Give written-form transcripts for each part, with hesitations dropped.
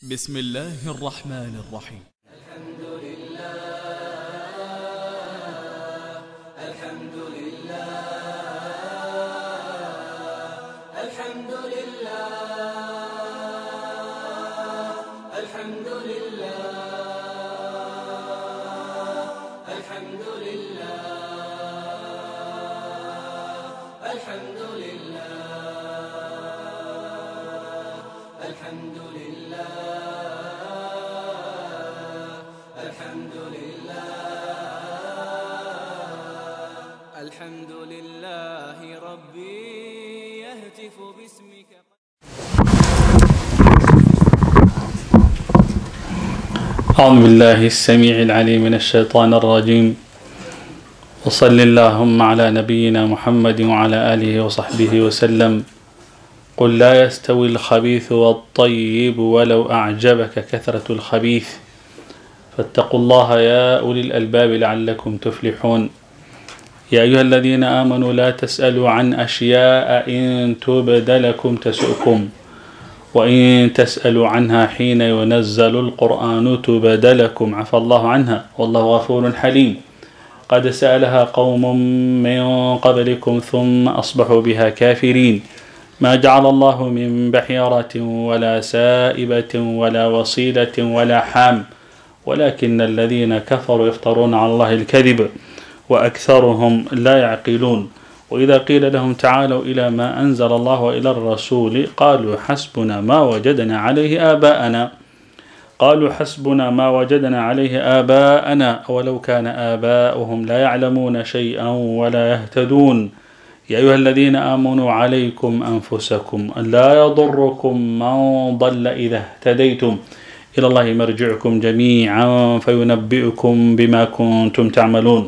بسم الله الرحمن الرحيم. الحمد لله الحمد لله الحمد لله الحمد لله الحمد لله الحمد لله الحمد لله الحمد لله الحمد لله ربي يهتف باسمك. أعوذ بالله السميع العليم من الشيطان الرجيم، وصل اللهم على نبينا محمد وعلى آله وصحبه وسلم. قل لا يستوي الخبيث والطيب ولو أعجبك كثرة الخبيث، فاتقوا الله يا أولي الألباب لعلكم تفلحون. يا أيها الذين آمنوا لا تسألوا عن أشياء إن تبد لكم تسؤكم، وإن تسألوا عنها حين ينزل القرآن تبد لكم عفى الله عنها والله غفور حليم. قد سألها قوم من قبلكم ثم أصبحوا بها كافرين. ما جعل الله من بحيرة ولا سائبة ولا وصيلة ولا حام، ولكن الذين كفروا يفترون على الله الكذب وأكثرهم لا يعقلون. وإذا قيل لهم تعالوا إلى ما أنزل الله وإلى الرسول قالوا حسبنا ما وجدنا عليه آباءنا ولو كان آباؤهم لا يعلمون شيئا ولا يهتدون. يا أيها الذين آمنوا عليكم أنفسكم لا يضركم من ضل إذا اهتديتم إلى الله مرجعكم جميعا فينبئكم بما كنتم تعملون.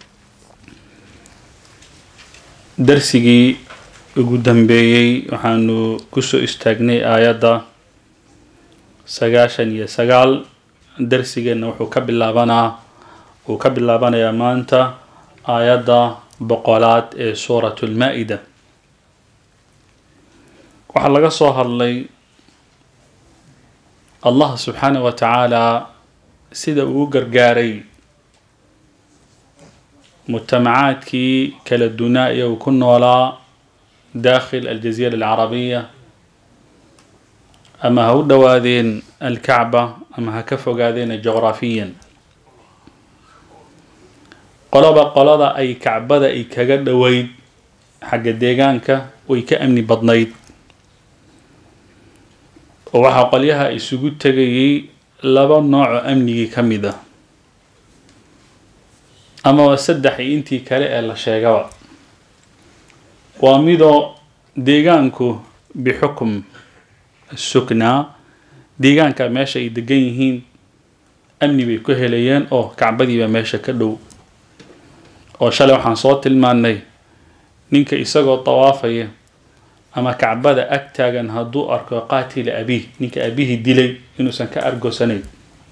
درسigii ugu dambeeyey waxaanu kusoo istaagnay aayadda 99. darsigeenna wuxuu ka bilaabanayaa maanta aayadda 100 ee suuratu lmaa-ida. waxaa laga soo hadlay allah subxaanahu wa tacaala sida uu gargaaray mujtamacaadkii kala dunaa ee uu ku noolaa daakhil aljaziira alcarabiya, ama ha u dhowaadeen alkacba ama ha ka fogaadeen juqraafiyan. qolada ay kacbada ay kaga dhoweyd xagga deegaanka way ka amni badnayd, oo waxaa qolyaha isugu tegayay laba nooc oo amnigii ka mid ah, amaba saddex iyo intii kale ee la sheegaba. waa midoo deegaanku bixukum suknaa, deegaanka meesha ay degan yihiin amni bay ku helayeen oo kacbadiiba meesha ka dhow. oo shalay waxaan soo tilmaannay ninka isagoo tawaafaya ama kacbada ag taagan hadduu arko qaatila abiih, ninka aabihii dilay, inuusan ka argosanayn.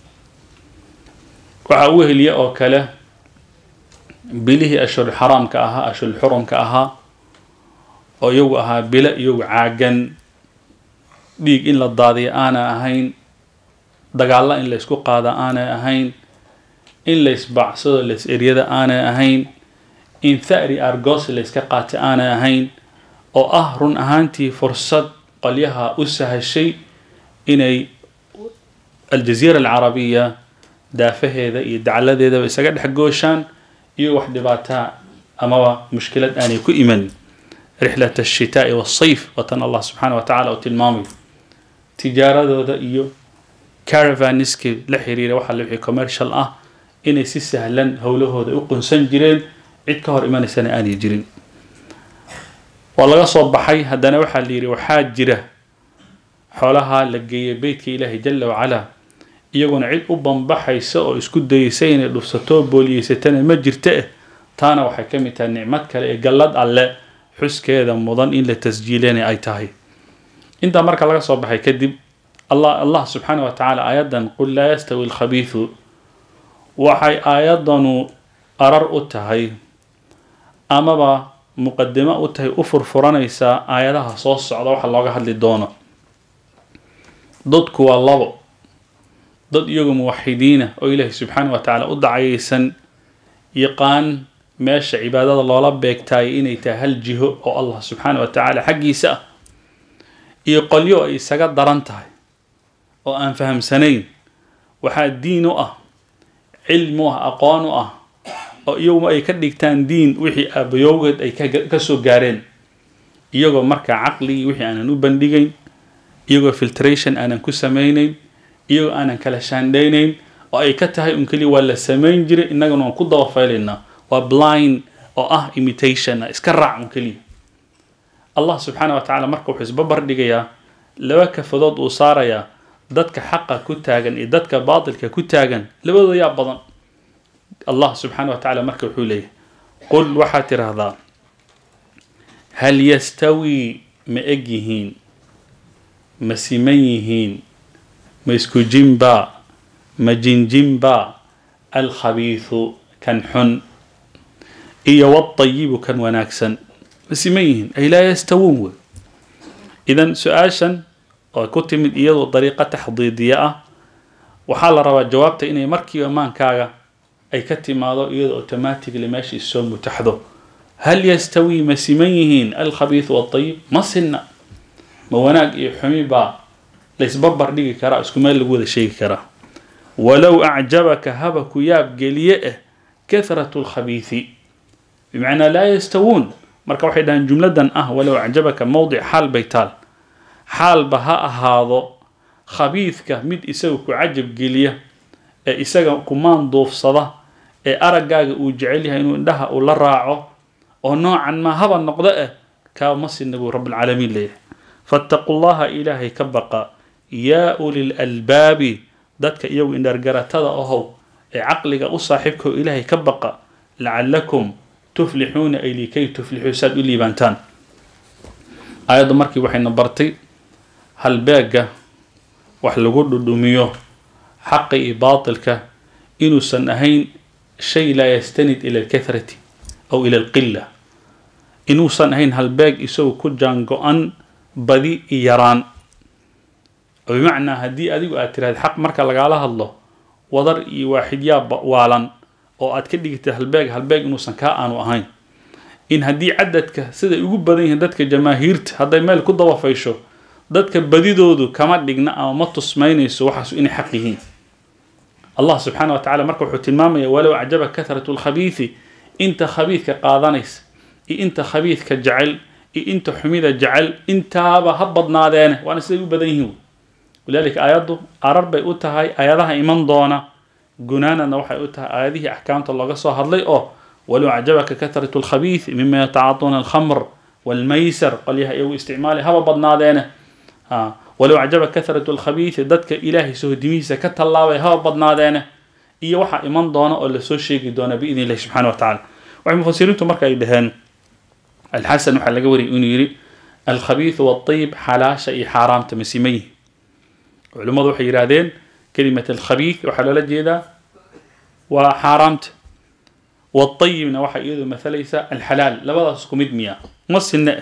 waxaa u heliya oo kale bilihii ashhurul xaraamka ahaa, ashhurul xurumka ahaa, oo iyagu ahaa bilo iyagu caagan, dhiig in la daadiya aanay ahayn, dagaalla in laysku qaada aanay ahayn, in laysbacsado lays eryada aanay ahayn, in tha'ri argos layska qaata aanay ahayn, oo ah run ahaantii fursad qolyaha u sahashay inay aljaziira alcarabiya daafaheeda iyo dacladeedaba isaga dhex gooshaan iyo wax dhibaataa amaba mushkilad aanay ku iman. rixlat ashitaa'i waasayf watan allah subxaana wa tacala uu tilmaamay tijaaradooda iyo caravaniskii la xiriira waxa la wixii commercial ah inay si sahlan howlahooda u qunsan jireen, cid ka hor imanaysana aanay jirin. waa laga soo baxay, haddana waxaa la yidhi waxaa jira xoolaha la geeyay beytka ilaahi jala wacalaa, iyaguna cid u banbaxaysa oo isku dayaysa inay dhufsato booliyeysatana ma jirta taana waxay ka mid tahay nicmad kale ee gallad alle xuskeeda mudan in la tasjiilinay ay tahay. intaa marka laga soo baxay kadib allah subxaana wa tacaala aayaddan qul laa yastawi alkhabiithu waxay aayaddanu arar u tahay amaba muqadimo u tahay, u furfuranaysaa aayadaha soo socda waxa looga hadli doono. dadku waa labo, dad iyagu muwaxidiina oo ilaahay subxaana wa tacaala u dacayaysan yaqaan meesha cibaadada loola beegtaayay inay tahay hal jiho oo allah subxaana wa tacaala xaggiisa ah iyo qolyo ay isaga daran tahay oo aan fahamsanayn waxaa diin u ah cilmi u ah aqoon u ah oo iyagu ay ka dhigtaan diin wixii aabayowgeed ay ka soo gaareen iyagoo markaa caqligii wixii aanan u bandhigayn iyagoo filtration aanan ku samaynayn iyagoo aanan kala shaandhaynayn oo ay ka tahay un keliya waa la samayn jiray innagana waan ku dabafaylaynaa waa blind oo ah imitation iska raac un keliya allah subxaana wa tacaala marka wuxuu isbabar dhigayaa laba kafadood uu saarayaa dadka xaqa ku taagan iyo dadka baatilka ku taagan labadooda yaa badan allah subxaana wa tacaala marka wuxuu leeyahay qul waxaad tidhaahdaa hal yastawii ma eg yihiin ma siman yihiin ma isku jinbaa ma jinjinbaa alkhabiisu kan xun iyo wadayibu kan wanaagsan ma siman yihiin ay laa yastawuun wey idan su-aashan oo ku timid iyadoo dariiqo taxdiidiya ah waxaa la rabaa jawaabta inay markiiba maankaaga ay ka timaado iyadoo automatically meesha issoo mutaxdo hal yastawii ma siman yihiin alkhabiisu waadayib ma sinna ma wanaag iyo xumi baa laysbarbar dhigi karaa isku meel lagu wada sheegi karaa walow acjabaka haba ku yaab geliye kathratu lkhabiisi bimacnaa laa yastawuun marka waxay dhahaan jumladan ah walow acjabaka mowdic xaal bay taal xaalba ha ahaado khabiidka mid isaga ku cajab geliya ee isaga kumaan duufsada ee araggaaga uu jecel yahay inuu indhaha uu la raaco oo noocan ma haba noqdo kaa ma sinna buu rabbilcaalamiin leeyahay fattaqu llaha ilaahay ka baqa yaa uli lalbaabi dadka iyagu indhargaratada ahow ee caqliga u saaxiibka oo ilaahay ka baqa lacalakum tuflixuuna ay likay tuflixuu saad u liibaantaan aayadda markii waxayna bartay halbeega wax lagu dhudhumiyo xaqa iyo baatilka inuusan ahayn shay laa yastanid ila alkathrati aw ila alqilla inuusan ahayn halbeeg isagoo ku jaango-an badi iyo yaraan oo bimacnaa haddii adigu aad tiraahda xaq marka lagaala hadlo wadar iyo waaxidyaa waalan oo aad ka dhigtay halbeeg inuusan kaa aanu ahayn in haddii cadadka siday ugu badan yihiin dadka jamaahiirta hadday meel ku dabafaysho dadka badidoodu kama dhigna ama ma tusmaynayso waxaas inay xaq yihiin allah subxaana wa tacala marka wuxuu tilmaamaya walow acjaba kathratu lkhabiisi inta khabiidka qaadanaysa iyo inta khabiidka jecel iyo inta xumida jecel intaaba ha badnaadeene waana siday u badan yihiin walidaalika aayaddu arar bay u tahay aayadaha iman doona gunaanana waxay u tahay aayadihii axkaamta looga soo hadlay oo walow acjabaka kathratu lkhabiisi mima yatacaatuuna alkhamr walmaysar qolyaha iyagu isticmaali haba badnaadeene walow acjaba kathratu lkhabiisi dadka ilaahay sohodimihiisa ka tallaabay haba badnaadeene iyo waxaa iman doona oo lasoo sheegi doona biidn illahi subxana wa tacala waxay mufasiriintu marka ay dhaheen alxasan waxaa laga wariyay inuu yidhi alkhabiisu waayib xalaasha iyo xaaraamta ma siman yihin culimmadu waxay yidhaahdeen kelimat alkhabiis waxaa loola jeedaa waa xaaraamta waayibna waxay iyadu mathalaysaa alxalaal labadaas isku mid miya ma sinne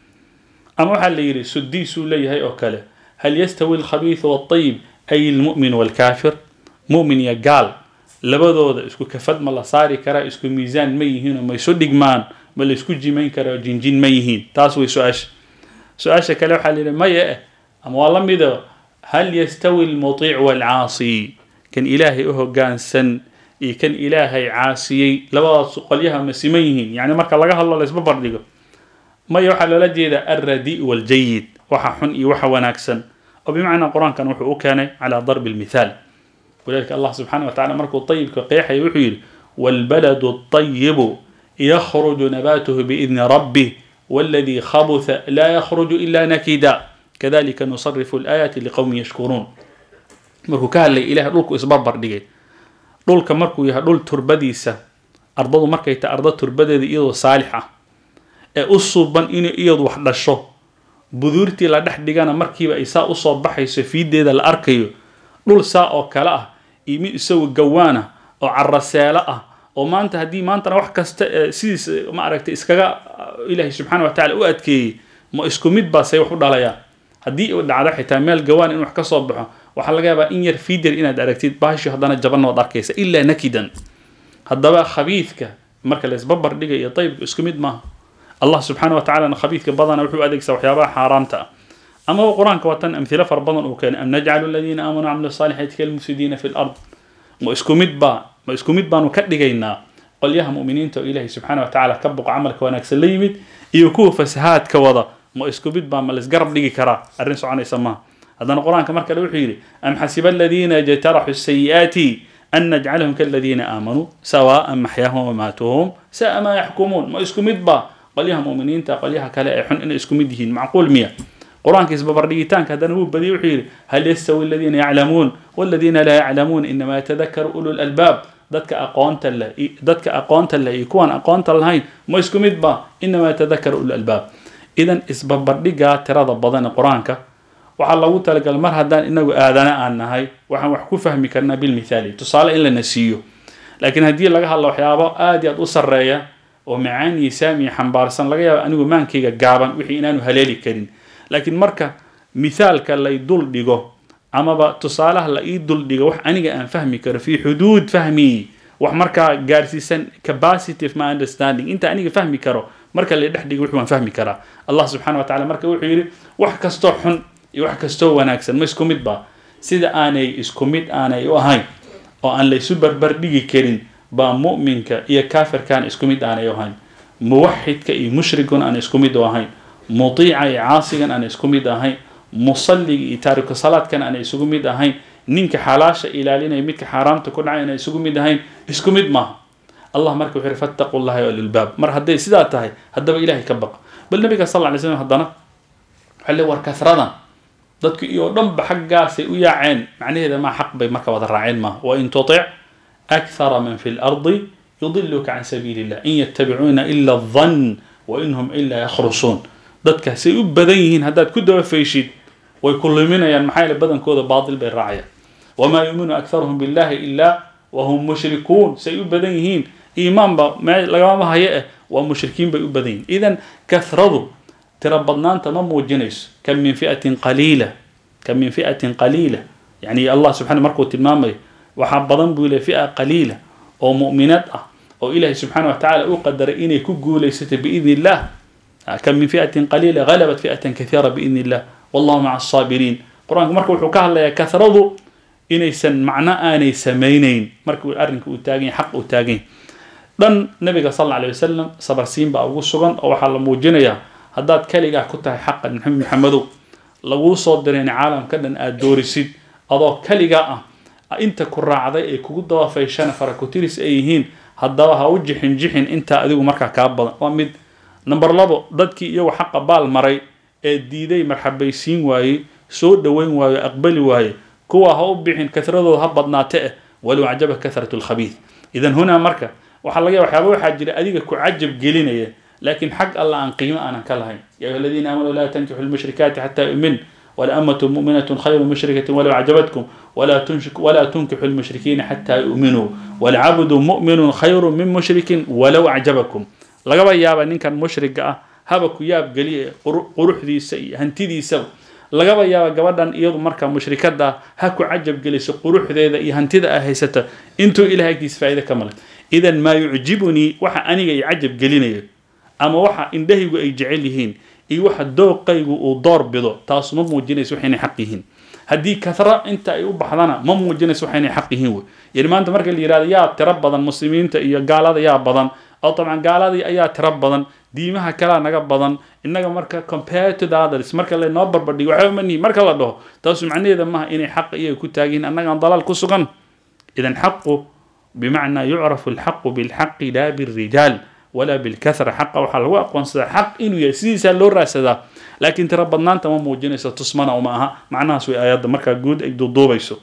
ama waxaa la yidhi sudiisuu leeyahay oo kale hal yastawi alkhabiisu waayib ay almu'min walkaafir mu'min iyo gaal labadooda isku kafad ma la saari karaa isku miisaan ma yihiin oo ma isu dhigmaan ma la isku jimayn karaa oo jinjin ma yihiin taas way su-aasha kale waxaa la yidhi maya ama waa la mido hal yastawi almutiic waalcaasi kan ilaahay u hoggaansan iyo kan ilaahay caasiyey labadaas qolyaha ma siman yihiin yani marka laga hadlo laysba bardhigo maya waxaa loola jeedaa alradi waljayid waxa xun iyo waxa wanaagsan oo bimacnaa qur-aankan wuxuu u keenay calaa darbi lmithaal walidalika allah subxaana wa tacala markuu ayibka qeexaya wuxuu yidhi waalbaladu ayibu yakhruju nabaatuhu biidni rabbih waladii khabutha laa yakhruju ila nakida kadalika nusarifu alaayaati liqowmin yashkuruun markuu ka hadlay ilahay dhulku isbarbar dhigay dhulka markuu yahay dhul turbadiisa ardadu markay tahay arda turbadeeda iyadoo saalix ah ee u suuban inay iyadu wax dhasho buduurtii la dhex dhigana markiiba ay saa usoo baxayso fiideeda la arkayo dhul saa oo kale ah iyo mid isagu gawaana oo caraseelo ah oo maanta haddii maantana wax kasta sidiis ma aragtay iskaga ilaahay subxaana wa tacala u adkeeyey ma isku mid baa say wax u dhalayaan haddii u dhacdo xitaa meel gawaan in wax ka soo baxo waxaa laga yaabaa in yar fiidir inaad aragtid bahashi haddana jabanna waad arkaysa ilaa nakidan haddaba khabiidka marka la isbarbar dhigay iyo taybka isku mid maaha allah subxaana wa tacalana khabiidka badana wuxuu adeegsaa waxyaabaha xaaraamta ah amaba qur-aanka watan amhilo fara badan uu keenay am najcalu aladiina aamanuu camilu saalixaati kalmufsidiina fi lard ma isku mid baanu ka dhigaynaa qolyaha mu'miniinta oo ilaahay subxaana wa tacaala ka boqo camalka wanaagsan la yimid iyo kuwa fasahaadka wada ma isku mid baa ma laisgarab dhigi karaa arrin soconaysa maaha haddana qur-aanka mar kale wuxuu yidhi am xasiba aladiina yajtaraxu sayi'aati an najcalahum kaladiina aamanuu sawaa'an maxyaahum wamaatuhum sa'a maa yaxkumuun ma isku mid baa qolyaha mu'miniinta qolyaha kale ee xun inay isku mid yihiin macquul miya qur-aanka isbabardhigitaanka haddana wuu badiyey wuxuu yidhi hal yastawi aladiina yaclamuun waladiina laa yaclamuun inama yatadakaru ulu lalbaab dadka aqoonta leh iyo kuwaan aqoonta lahayn ma isku mid ba inama yatadakaru ulu albaab idan isbabardhigaa tirada badan ee qur-aanka waxaa loogu talagalay mar haddaan inagu aadana aan nahay waxaan wax ku fahmi karnaa bilmithaali tusaale in lana siiyo laakiin haddii laga hadlo waxyaabo aad iyo aad u sarreeya oo macaaniyi saamiya xambaarsan laga yaaba anigu maankayga gaaban wixii inaanu haleeli karin laakiin marka mithaalka lay dul dhigo amaba tusaalaha la ii dul dhigo wax aniga aan fahmi karo fii xuduud fahmi wax markaa gaarsiisan capacity of my understanding inta aniga fahmi karo marka la dhex dhigo wuxuu aan fahmi karaa allah subxaana wa tacala marka wuxuu yidhi wax kastoo xun iyo wax kastoo wanaagsan ma isku mid ba sida aanay isku mid aanay u ahayn oo aan laysu barbar dhigi karin baa mu'minka iyo kaafirkaan isku mid aanay u ahayn muwaxidka iyo mushrikun aan isku mid u ahayn mutiica iyo caasigan aan isku mid ahayn musalliga iyo taariku salaadkan aan isugu mid ahayn ninka xalaasha ilaalinaya midka xaaraamta ku dhacay aan isugu mid ahayn isku mid maaha allah marka wuxuu yidhi fattaqu llaha ya ulil baab mar hadday sidaa tahay haddaba ilaahay ka baqa bal nabiga sal alla alay slam haddana waxaa le war kasradan dadku iyo dhanba xaggaasay u yaaceen macnaheeda maa xaq bay marka wada raaceen maaha wain tutic akthara man fi lardi yudiluka can sabiili illah in yattabicuuna ila adhan wainhum ila yakhrusuun dadkaasay u badan yihiin haddaad ku dabafayshid way ku luminayaan maxaa yeele badankooda baatil bay raacayaan wamaa yuuminu akharuhum billahi ilaa wahum mushrikuun say u badan yihiin iimaanba lagama haye waa mushrikiin bay u badan yihiin idan kathradu tira badnaanta ma muujinayso kam min fi'atin qaliila yani allah subxana markuu tilmaamayo waxaa badan buu leeyahay fi'a qaliila oo mu'minad ah oo ilaahay subxaana wa tacaala u qadaray inay ku guulaysato biidni illah kam min fi'atin qaliila ghalabat fi'atan kathiira biidni illah wallahu maca asaabiriin qur-aanku marka wuxuu ka hadlayaa kathradu inaysan macno aanay samaynayn marka arrinka uu taagan yahay xaq uu taagan yahay dhan nabiga sal alla alay wasalam sabarsiin baa ugu sugan oo waxaa la muujinayaa haddaad kaligaa ku tahay xaqa maxamedow laguu soo dirayna caalamka dhan aad doorisid adoo kaligaa ah inta ku raacday ay kugu dabafayshana farakutiris ay yihiin haddaba ha u jixin intaa adigu markaa kaa badan waa mid number 2 dadkii iyagu xaqa baal maray ee diiday marxabaysiin waayey soo dhoweyn waayo aqbali waaye kuwa ha u bixin katradooda ha badnaate walow cajaba kathratu lkhabiid idan hunaa marka waxaa laga waxyaaba waxaa jira adiga ku cajab gelinaya لكن حق الله عن قيمة أنا كلهين يا أيها الذين آمنوا لا تنكحوا المشركات حتى يؤمن ولا أمة مؤمنة خير من مشركة ولو أعجبتكم ولا تنكحوا المشركين حتى يؤمنوا والعبد مؤمن خير من مشرك ولو أعجبكم لقب يابا إن كان مشرك هبكوا ياب قلي قروح ذي سي هنتي ذي سو لقب يابا قبضان إيض مركا مشركات دا هكو عجب قلي قروح ذي هنتي ذا هيسته انتو إلى هيك فائدة كملت إذا ما يعجبني وحا أني يعجب قليني ama waxa indhahaygu ay jecel yihiin iyo waxa dooqaygu uu door bido taas ma muujinayso waxay xaq yihiin haddii kathra inta ay u baxdana ma muujinayso waxay xaq yihiin way yani maanta marka la yiraahdo yaa tira badan muslimiinta iyo gaalada yaa badan oo taban gaaladii ayaa tira badan diimaha kala naga badan inaga marka compared to the others marka la noo barbardhigo waxa ma nihi marka la dhaho taas macnaheedu maaha inay xaq iyo ku taagin annaga aan dalaal ku sugan idan xaqu bimacna yu'rafu al-haqqu bil-haqqi la bir-rijal ولا بالكثرة حقه وحلوة قنصة حق إنه يسيس اللور راسدا لكن ترى بدنان تمام موجين ستسمنا ومعها معناها سوي آيات مركا جود إجدو دوبيسو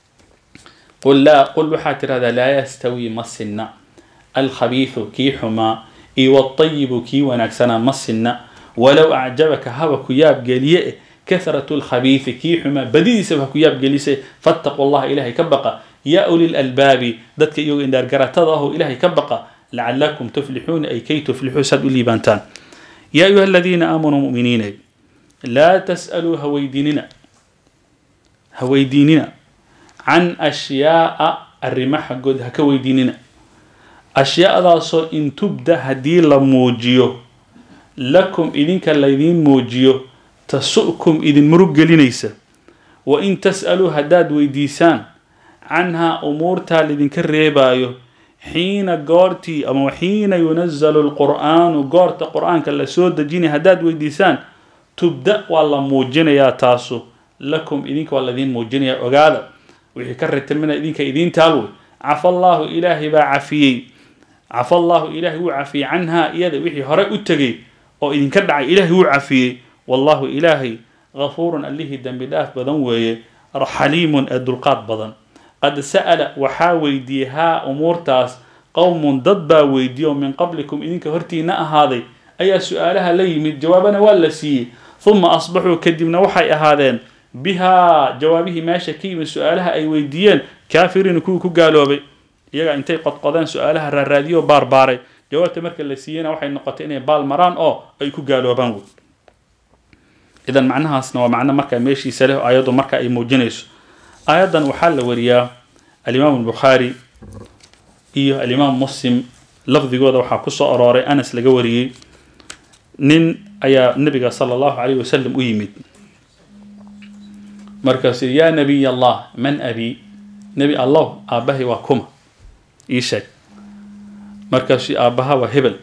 قل وحاتر هذا لا يستوي مسنا الخبيث كي حما إي والطيب كي ونكسنا مسنا ولو أعجبك هواك ياب قليئ كثرة الخبيث كي حما بديد سبك ياب قليسي فاتقوا الله إلهي كبقى يا أولي الألباب دتك يو إن دار قرأتضاه إلهي كبقى لعلكم تفلحون أي كي تفلحوا سد لي بانتان يا أيها الذين آمنوا مؤمنين لا تسألوا هويديننا هويديننا عن أشياء الرماح قد هكويديننا أشياء ذاسو إن تبدأ هدي لموجيو لكم إذن كالذين موجيو تسؤكم إذن مرق لنيسا وإن تسألوا هداد ويديسان عنها أمور تالذين كالريبايو حين قارتي أما حين ينزل القرآن وقارت القرآن كالله سود جيني هداد ويديسان تبدأ والله موجين يا تاسو لكم إذنك والذين موجين يا أقالا وحي كرت من إذنك إذن تالو عفى الله إلهي بعفي عفى الله إلهي وعفي عنها إذا وحي هرأ أتقي أو إذن كدع إلهي وعفي والله إلهي غفور أليه الدم بداف بدن حليم الدلقات بدن قد سأل وحاويديها أمور تاس قوم ضد ويديو من قبلكم إذنك هرتينا هذه أي سؤالها لي من جوابنا ولا سي ثم أصبحوا كدمنا وحي هذين بها جوابه ما شكي من سؤالها أي ويديين كافرين كوكو قالوا بي يقع انتي قد قضان سؤالها الراديو بارباري جواب تمرك اللي سينا وحي النقطين بالمران أي كو قالوا بانو إذا معناها أصنع ومعنى مركا ماشي ساله أيضا مركا أي موجنيس أيضا وحال وريا الإمام البخاري إيه الإمام مسلم لفظ جوده وحاكسه أراري أنس لجوري نين أيا النبي صلى الله عليه وسلم أيمد مركز يا نبي الله من أبي نبي الله أباه وكما إيشك مركز أباها وهبل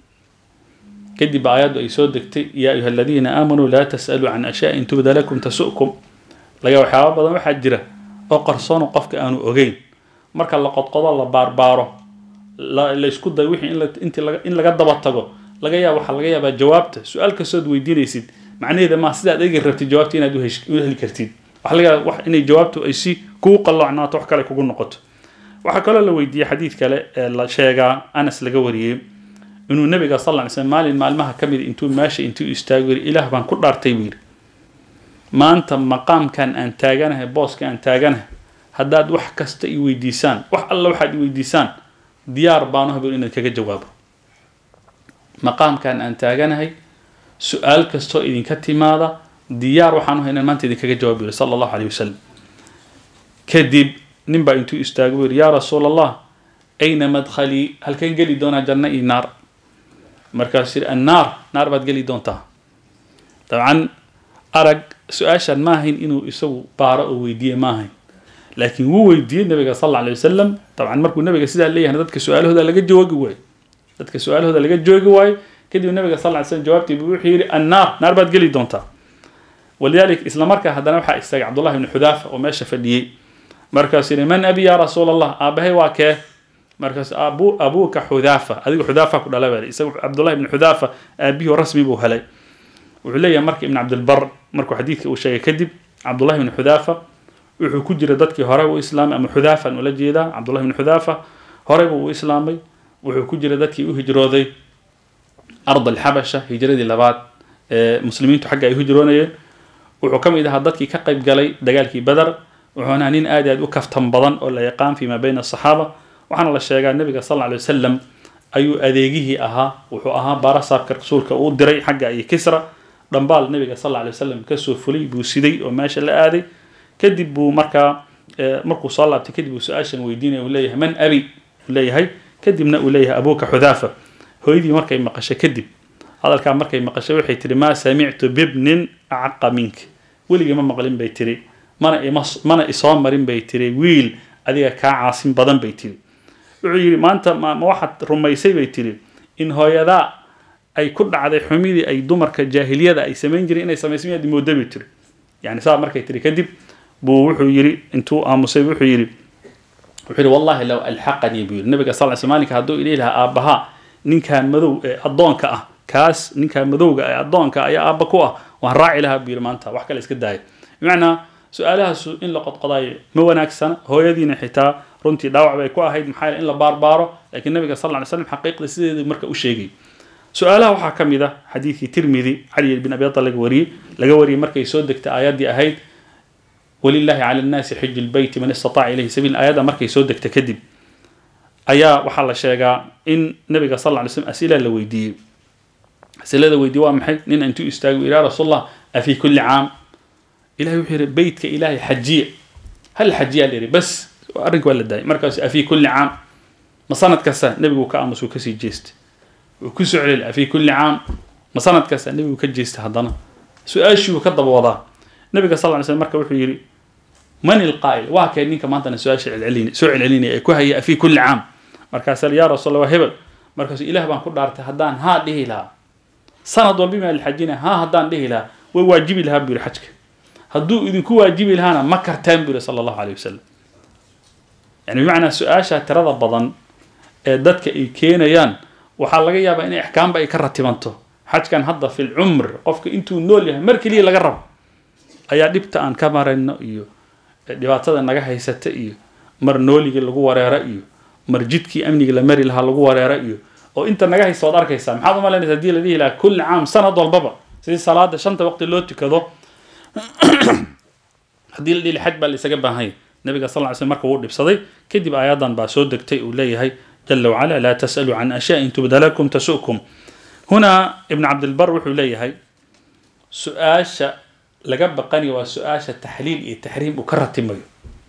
كدي بآيات يسودك يا أيها الذين آمنوا لا تسألوا عن أشياء إن تبدأ لكم تسؤكم لقوا حواب هذا محجرة أو قرصان وقفك أنو أغين مركز لقد قضى الله بارباره لا يسكت دويحي إن لقد ضبطته لقيا وحا لقيا بجوابته سؤال كسود ويدين يسيد معناه إذا ما سيدا دقيق ربتي جوابتي إنا دوه الكرتين وحا لقيا إني جوابته أيسي كوق الله عنها توحكا لك وقل نقطه وحا كلا لو يدي حديث كلا شيغا أنس لقوريه إنه النبي صلى الله عليه وسلم مالي المالمها كميد إنتو ماشي إنتو استاغير إله بان كل دار تيوير ما أنت مقام كان أن تاغانه بوس كان تاغانه هداد وح كست ويديسان وح الله وحد ويديسان ديار بانه بيقول إنك جوابه مقام كان أن تاغانه سؤال كستو إذن كتي ماذا ديار وحانه هنا ما أنت إذن جوابه صلى الله عليه وسلم كذب نبا إنتو استاغير يا رسول الله أين مدخلي هل كان قلي دونا جنة نار مركز النار نار بتقلي دونتها طبعا أرق سؤال ما هين إنه يسوي بارق ويديه ما هين لكن هو يديه النبي صلى الله عليه وسلم طبعا مركو النبي سيدا ليه أنا ذاتك سؤال هذا لقيت جواب جواي ذاتك سؤال هذا لقيت جواب جواي كده النبي صلى الله عليه وسلم جوابتي بيوحي النار نار بتقلي دونتها ولذلك إسلام مركز هذا نوحى استاج عبد الله بن حذافة وماشى في اللي مركز من أبي يا رسول الله أبهي واكه مركز أبوك حذافة هذه حذافة كل على بالي يسوي عبد الله بن حذافة أبيه رسمي بوهلي وعليا مرك ابن عبد البر مركو حديث وشيء كذب عبد الله بن حذافة وحكجر ضدك هرب وإسلام أم حذافة ولا جيدا عبد الله بن حذافة هرب وإسلامي وحكجر ضدك يهجرودي أرض الحبشة هجرة اللبات مسلمين تحقق يهجروني وحكم إذا ضدك كقيب قالي دجالك بدر وعنانين آدي وكفتم بضن ولا يقام فيما بين الصحابة وحنا الله شيء النبي صلى الله عليه وسلم أيو أذيجه وحو بارصاب كرسولك ودري حاجة أي كسرة ضمبال النبي صلى الله عليه وسلم كسر فلي بوسيدي وماشى الآدي كذبوا مركو صلى الله تكذبوا سؤال ويدينه وليه من أبي وليه هاي كذبنا وليه أبوك حذافة هو يدي مركي مقشة كذب هذا كان مركي مقشة وحي تري ما سمعت بابن أعق منك ولي ما مقلين بيتري ما إصام مرين بيتري ويل أديك كعاصم بدن بيتري وعيري ما أنت ما واحد رميسي بيتري إن هذا أي كل عذي حميدي أي دمر كجاهلية ذا أي سمين جري إن أي سمين دي مودة بيتري يعني صار مركي تري كذب بوحو يري انتو آموسي بوحو يري وحيري والله لو الحقني بيقول النبي صلى الله عليه وسلم هدو إليه لها آبها نين كان مذو أضونك كاس نين كان مذوق أضونك يا آبكوه وهنراعي لها بيقول ما أنت وحكا ليس كداي بمعنى سؤالها إن لقد قضايا مو هناك سنة هو يدين حتى رنتي داوع بيكوها هيد محايل إلا باربارو لكن النبي صلى الله عليه وسلم حقيقة سيدي مركا وشيقي سؤالها وحكم إذا حديثي ترمذي علي بن أبي طالب لقوري مركا يسودك آيات دي أهيد ولله على الناس حج البيت من استطاع إليه سبيل الآيات مركا يسودك تكذب أيا وحال شيقا إن النبي صلى الله عليه وسلم أسئلة لويدي وامحي نين أنتو استاقوا إلى رسول الله أفي كل عام إلهي وحير بيتك إلهي حجية هل حجية ليري بس أرنك ولا داي مركز أفي كل عام مصنة كسا نبي وكأمس وكسي جيست وكسو علي أفي كل عام مصنة كسا نبي وكجيست هضنا سؤال شو كذب وضع نبي صلى الله عليه وسلم مركز وحيري من القائل وهكذا كمان أنا سؤال سؤال عليني كوهي أفي كل عام مركز يا رسول الله هبل مركز إله بان كل أرت هدان ها له لا سند والبما الحجين ها هدان له لا وواجب لها بالحجك هدو إذن كوا واجب لها ما كرتان بله صلى الله عليه وسلم يعني بمعنى سؤال ترى ضبضا دتك كينيان وحال لغا يابا إن إحكام بأي كرتبانته حج كان هذا في العمر قفك انتو نول مركي لي laga rabo ayaa dhibta aan ka marayno iyo dhibaatada naga haysata iyo mar nooliga lagu wareera iyo mar jidkii amniga la mari laha lagu wareera iyo oo inta naga hayso wad arkaysa maxaad u malaynaysaa hadii la dhihi lahaa kulli caam sanad walbaba sidii salaada shanta waqti loo tukado hadii la dhihi xaj baa la isaga baahan nabiga sallallahu alayhi wasallam markuu u dhibsaday kadib aayadan baa soo degtay uu leeyahay jalla wa ala la tasalu an asha'in tubdalakum tasukum هنا ابن عبد البر وحو ليهي سؤاشا لقبقني وسؤاشا التحليل التحريم وكرت ميو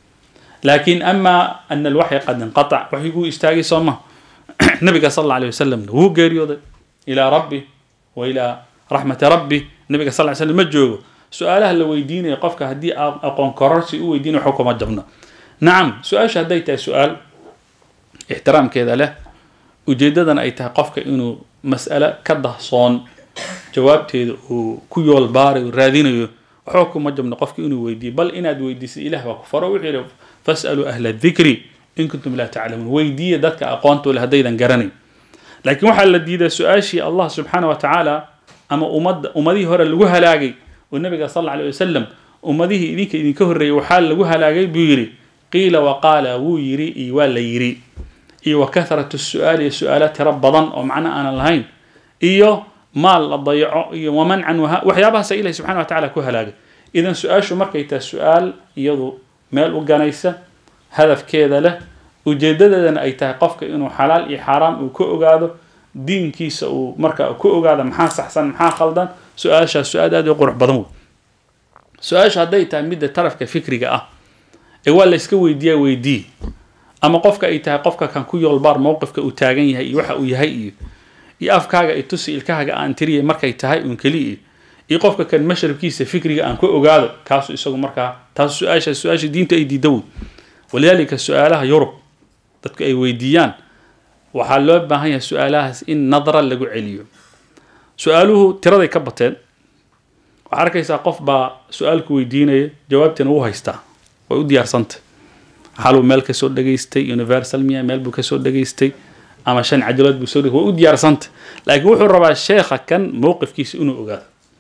لكن أما أن الوحي قد انقطع وحي يقول استاقي صمه النبي صلى الله عليه وسلم هو قريض إلى ربي وإلى رحمة ربي النبي صلى الله عليه وسلم مجوه سؤالها اللي ويديني يقفك هدي أقون قرارسي ويديني حكم الجبنة نعم سؤاشا هديته سؤال احترام كذا له وجددا أي تقفك إنه مسألة كدهصون جوابتي وكيو الباري ورادينيو وحكم مجمع قفك إنه ويدي بل إن ويدي إله وكفر وحيره فاسألوا أهل الذكر إن كنتم لا تعلمون ويدي ذاتك أقوانتو لهديدا قرني لكن وحال الذي ذا سؤاشي الله سبحانه وتعالى أما أمديه هرى لقوها لاقي والنبي صلى الله عليه وسلم أمديه إذن كهري وحال لقوها لاقي بيري قيل وقال ويري إيوال يري إيو وكثرة السؤال سؤالات ربضا ومعنى أنا الهين إيو مال الضيع إيو ومنعا وحيابها سئله سبحانه وتعالى كهلاقي إذن سؤال شو مركيتا السؤال يضو مال وقانيسة هدف كذا له وجددا أي تقفك إنه حلال إي حرام وكو قاده دين كيس ومركا كو قاده محاس أحسن محا خلدا سؤال هذا يقرح بضمو سؤال هديتا مدة طرف كفكري إيوال ليسكو ويدي أما قفك أي قفك كان كل البار موقفك وتاجني هي وح ويهي يأفكاga ay tusi ilkaaga aan tiriye markay tahay un kaliya qofka kan masharkiisa fikriga aan ku ogaado kaas isagu markaa taas su'aasha diinta ay diidow waliyalika su'aalaha yurub dadku ay weydiiyaan waxa loo baahan yahay su'aalahaas in nadara lagu celiyo su'aaluhu tiraday ka bateen waxa arkaysaa qof baa su'aalku weydiinaya jawaabtana uu haystaa way u diyaarsantay حلو ملك سود دقيستي يونيفرسال ميا ميل بو كسود دقيستي اما شان عجلات بو سود هو ديار سنت لكن وحو ربا الشيخ كان موقف كيس انو اوغاد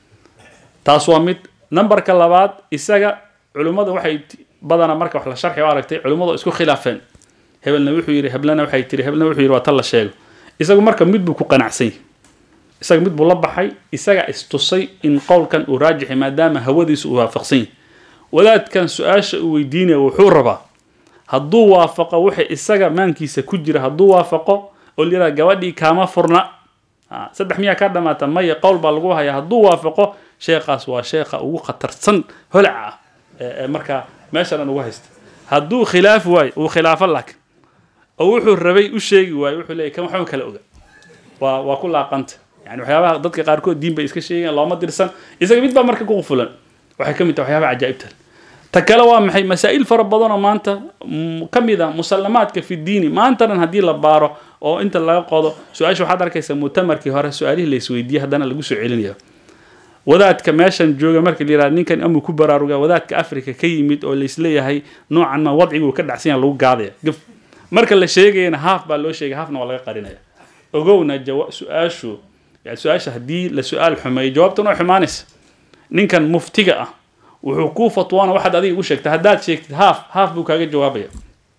تاسواميد نمبر كلابات اساغا علماء waxay badana marka wax la sharxi oo aragtay culimadu isku khilaafeen hebelna wuxuu yiri heblana waxay tiri hebelna wuxuu yiri waa tal la sheego isagu marka mid buu ku qanacsan isaga mid buu la baxay isaga istusay in qowlkan uu raajixi maadaama hawadiisu uu waafaqsan wadaadkan su'aasha uu weydiinay wuxuu rabaa hadduu waafaqo wixii isaga maankiisa ku jira hadduu waafaqo oo lira gabadhii kaama furna saddex miya ka dhamaata may qowl baa lagu hayaa hadduu waafaqo sheekhaas waa sheekha ugu khatarsan holca marka meeshan ugu haysta hadduu khilaaf waay uu khilaafo laakiin oo wuxuu rabay u sheegi waay wuxuu leeyahay kan waxa kale oga waa ku laaqanta yani waxyaabaha dadka qaar kood diin bay iska sheegayaan looma dirsan isaga mid baa marka ku qufulan waxay kamid tahay waxyaabaha ajaa'ibta تكلوا محي مسائل فربضنا ما أنت كمذا مسلمات في الدين ما أنت هدي لبارة أو أنت لا قاضي سؤال شو حضر كيس مؤتمر كهذا سؤالي اللي سويدي هذا أنا اللي جوسو علنيه وذات كماشن جوجا مرك اللي رادين كان أمو كبر أروجا وذات كأفريقيا كيميت أو اللي سليه هي نوعا ما وضعي وكذا عسين لو قاضي قف مرك اللي شيء أنا هاف باللو شيء هافنا ولا قارناه وجونا جوا سؤال شو يعني سؤال هدي لسؤال حماي جوابتنا حمانس نين كان مفتقة وحكومة فتوانا واحد هذه وش شكت هداد شكت هاف بوكاجة جوابية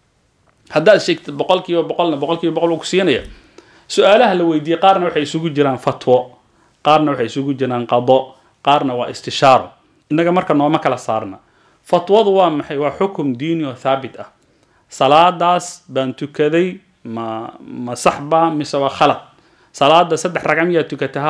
هداد شكت بقولك بقول وكسينية سؤالها لو يدي قارنا وحي يسوق جيران فتوى قارنا وحي يسوق جيران قضاء قارنا واستشارة إنك مركا نوما كلا صارنا فتوى ضوا محي وحكم ديني وثابت صلاة داس بانتو كذي ما صحبة مسوا خلط صلاة دا سدح رقمية تكتها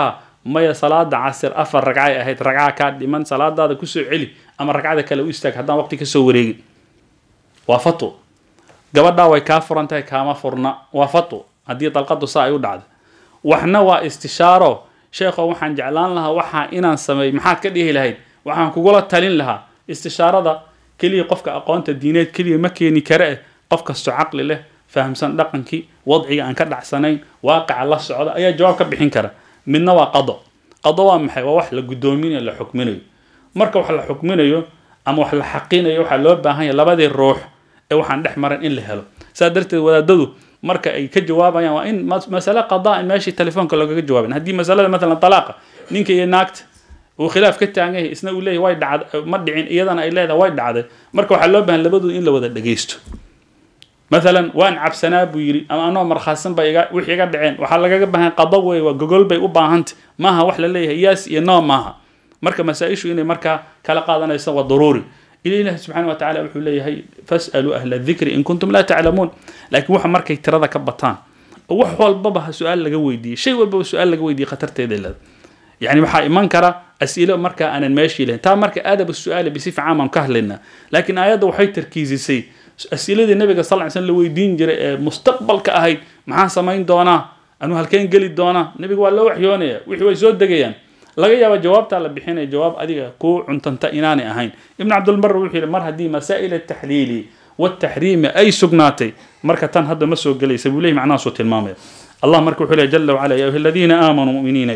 maya salaada casir 4 ragcay ahayd ragca ka dhiman salaadaada ku soo celi ama ragcada kale u istaag haddaan waqti ka soo wareegin waa fatwo gabadha way ka furantahay kaama furna waa fatwo haddii dalqadu saa ay u dhacdo waxna waa istishaaro sheekho waxaan jeclaan lahaa waxa inaan sameey maxaad ka dhihi lahayd waxaan kugula talin lahaa istishaarada kaliya qofka aqoonta diineed kaliya ma keeni kare qof kasto caqli leh fahamsan dhaqankii wadciga aan ka dhacsanayn waaqica la socda ayaa jawaab ka bixin kara midna waa qado waa maxay waa wax la gudoominayo la xukminayo marka wax la xukminayo ama wax la xaqinayo waxa loo baahan yahay labadii ruux ee waxaan dhex maran in la helo saa darteed wadaadadu marka ay ka jawaabayaan waa in mas'ala qadaa meeshii telefoonka looga jawaabin haddii mas'alada مثلا talaaqa ninka iyo naagta uu khilaaf ka taagan yahay isna uu leeyahay way dhacday ma dhicin iyadana ay leedahay way dhacday marka waxa loo baahan labadoodu in la wada dhageysto مثلا وان عبسنا بيري اما انو مرخصن با وخي iga dhaceen waxa laga baahan qado way waa gogol bay u baahanta maaha wax la leeyahay yes iyo no maaha marka masaa'ishu inay marka kala qaadanayso waa daruuri ilaahay subhanahu wa ta'ala wuxuu leeyahay fas'alu ahla dhikri in kuntum la ta'lamun laakiin waxa markay tirada ka bataan wax walba su'aal laga weydiiyay shay walba su'aal laga weydiiyay khatarteeda leedahay يعني waxa iman kara as'ilo marka aanan meeshii lahayn taa marka adab su'aal bisifa caam ka hadlayna laakiin aayada waxay tarkiisisay as'ilada nabiga sallallahu alayhi wasallam la weydiin jiray ee mustaqbalka ahayd maxaan samayn doonaa anu halkeen gali doonaa nabiga waa loo waxyoonaya wixii way soo dagayaan laga yaabo jawaabta la bixinay jawaab adiga ku cuntanta inaanay ahayn ibn abdul marr wuxuu yiri mar hadii masaa'il at-tahlili wat-tahrim ay sugnaatay marka tan hadda ma soo galaysa buu leeyahay macnaha soo tilmaamay allah marka wuxuu leeyahay jalla wa ala ya ayyuhalladhina aamanu mu'minina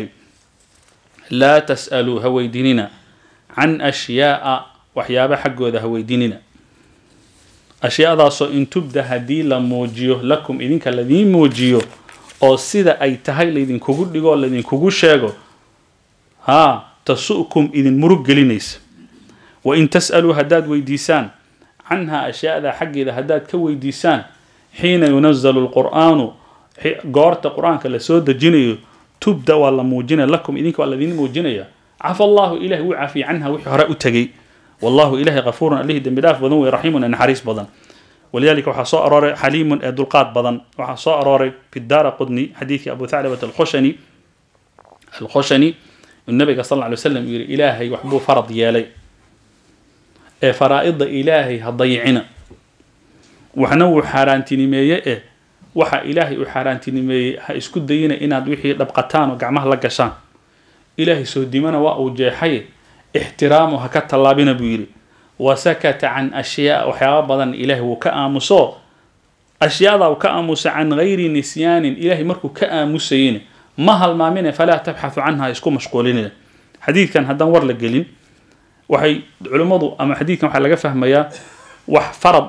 la tas'alu hawaydinina an ashya'a waxyaaba xaqooda hawaydinina ashyaadaasoo in tubda haddii la muujiyo lakum idinka ladiin muujiyo oo sida ay tahay laydinkugu dhigo laydinkugu sheego tasu'kum idin murug gelinaysa wa in tas'aluu haddaad weydiisaan canhaa ashyaada xaggeeda haddaad ka weydiisaan xiina yunazzalu lqur'aanu goorta qur-aanka la soo dejinayo tubda waa la muujinaya lakum idinka waa ladiin muujinaya cafa allahu ilahi wuu cafiye canha wixii hore u tegey والله إله غفور عليه دم بداف بدن ورحيم نحريس بدن ولذلك وحصاء أراري حليم الدلقات بدن وحصاء أراري في الدار قدني حديث أبو ثعلبة الخشني النبي صلى الله عليه وسلم يقول إلهي وحبه فرض يالي فرائض إلهي هضيعنا وحنو حارانتيني ميه وحا إلهي وحارانتيني ميه اسكد دينا إنا دوحي لبقتان وقعمها لقشان إلهي سوديمنا وأوجي حي احترامه كالطلابين بيري وسكت عن أشياء وحياة بدن إلهي وكأمسو أشياء وكأمس عن غير نسيان إلهي مركو كأمسين ما هالمامين فلا تبحث عنها يسكو مشغولين حديث كان هدان ورلق قلين وحي علماء أما حديث كان حلقة فهم يا وح فرض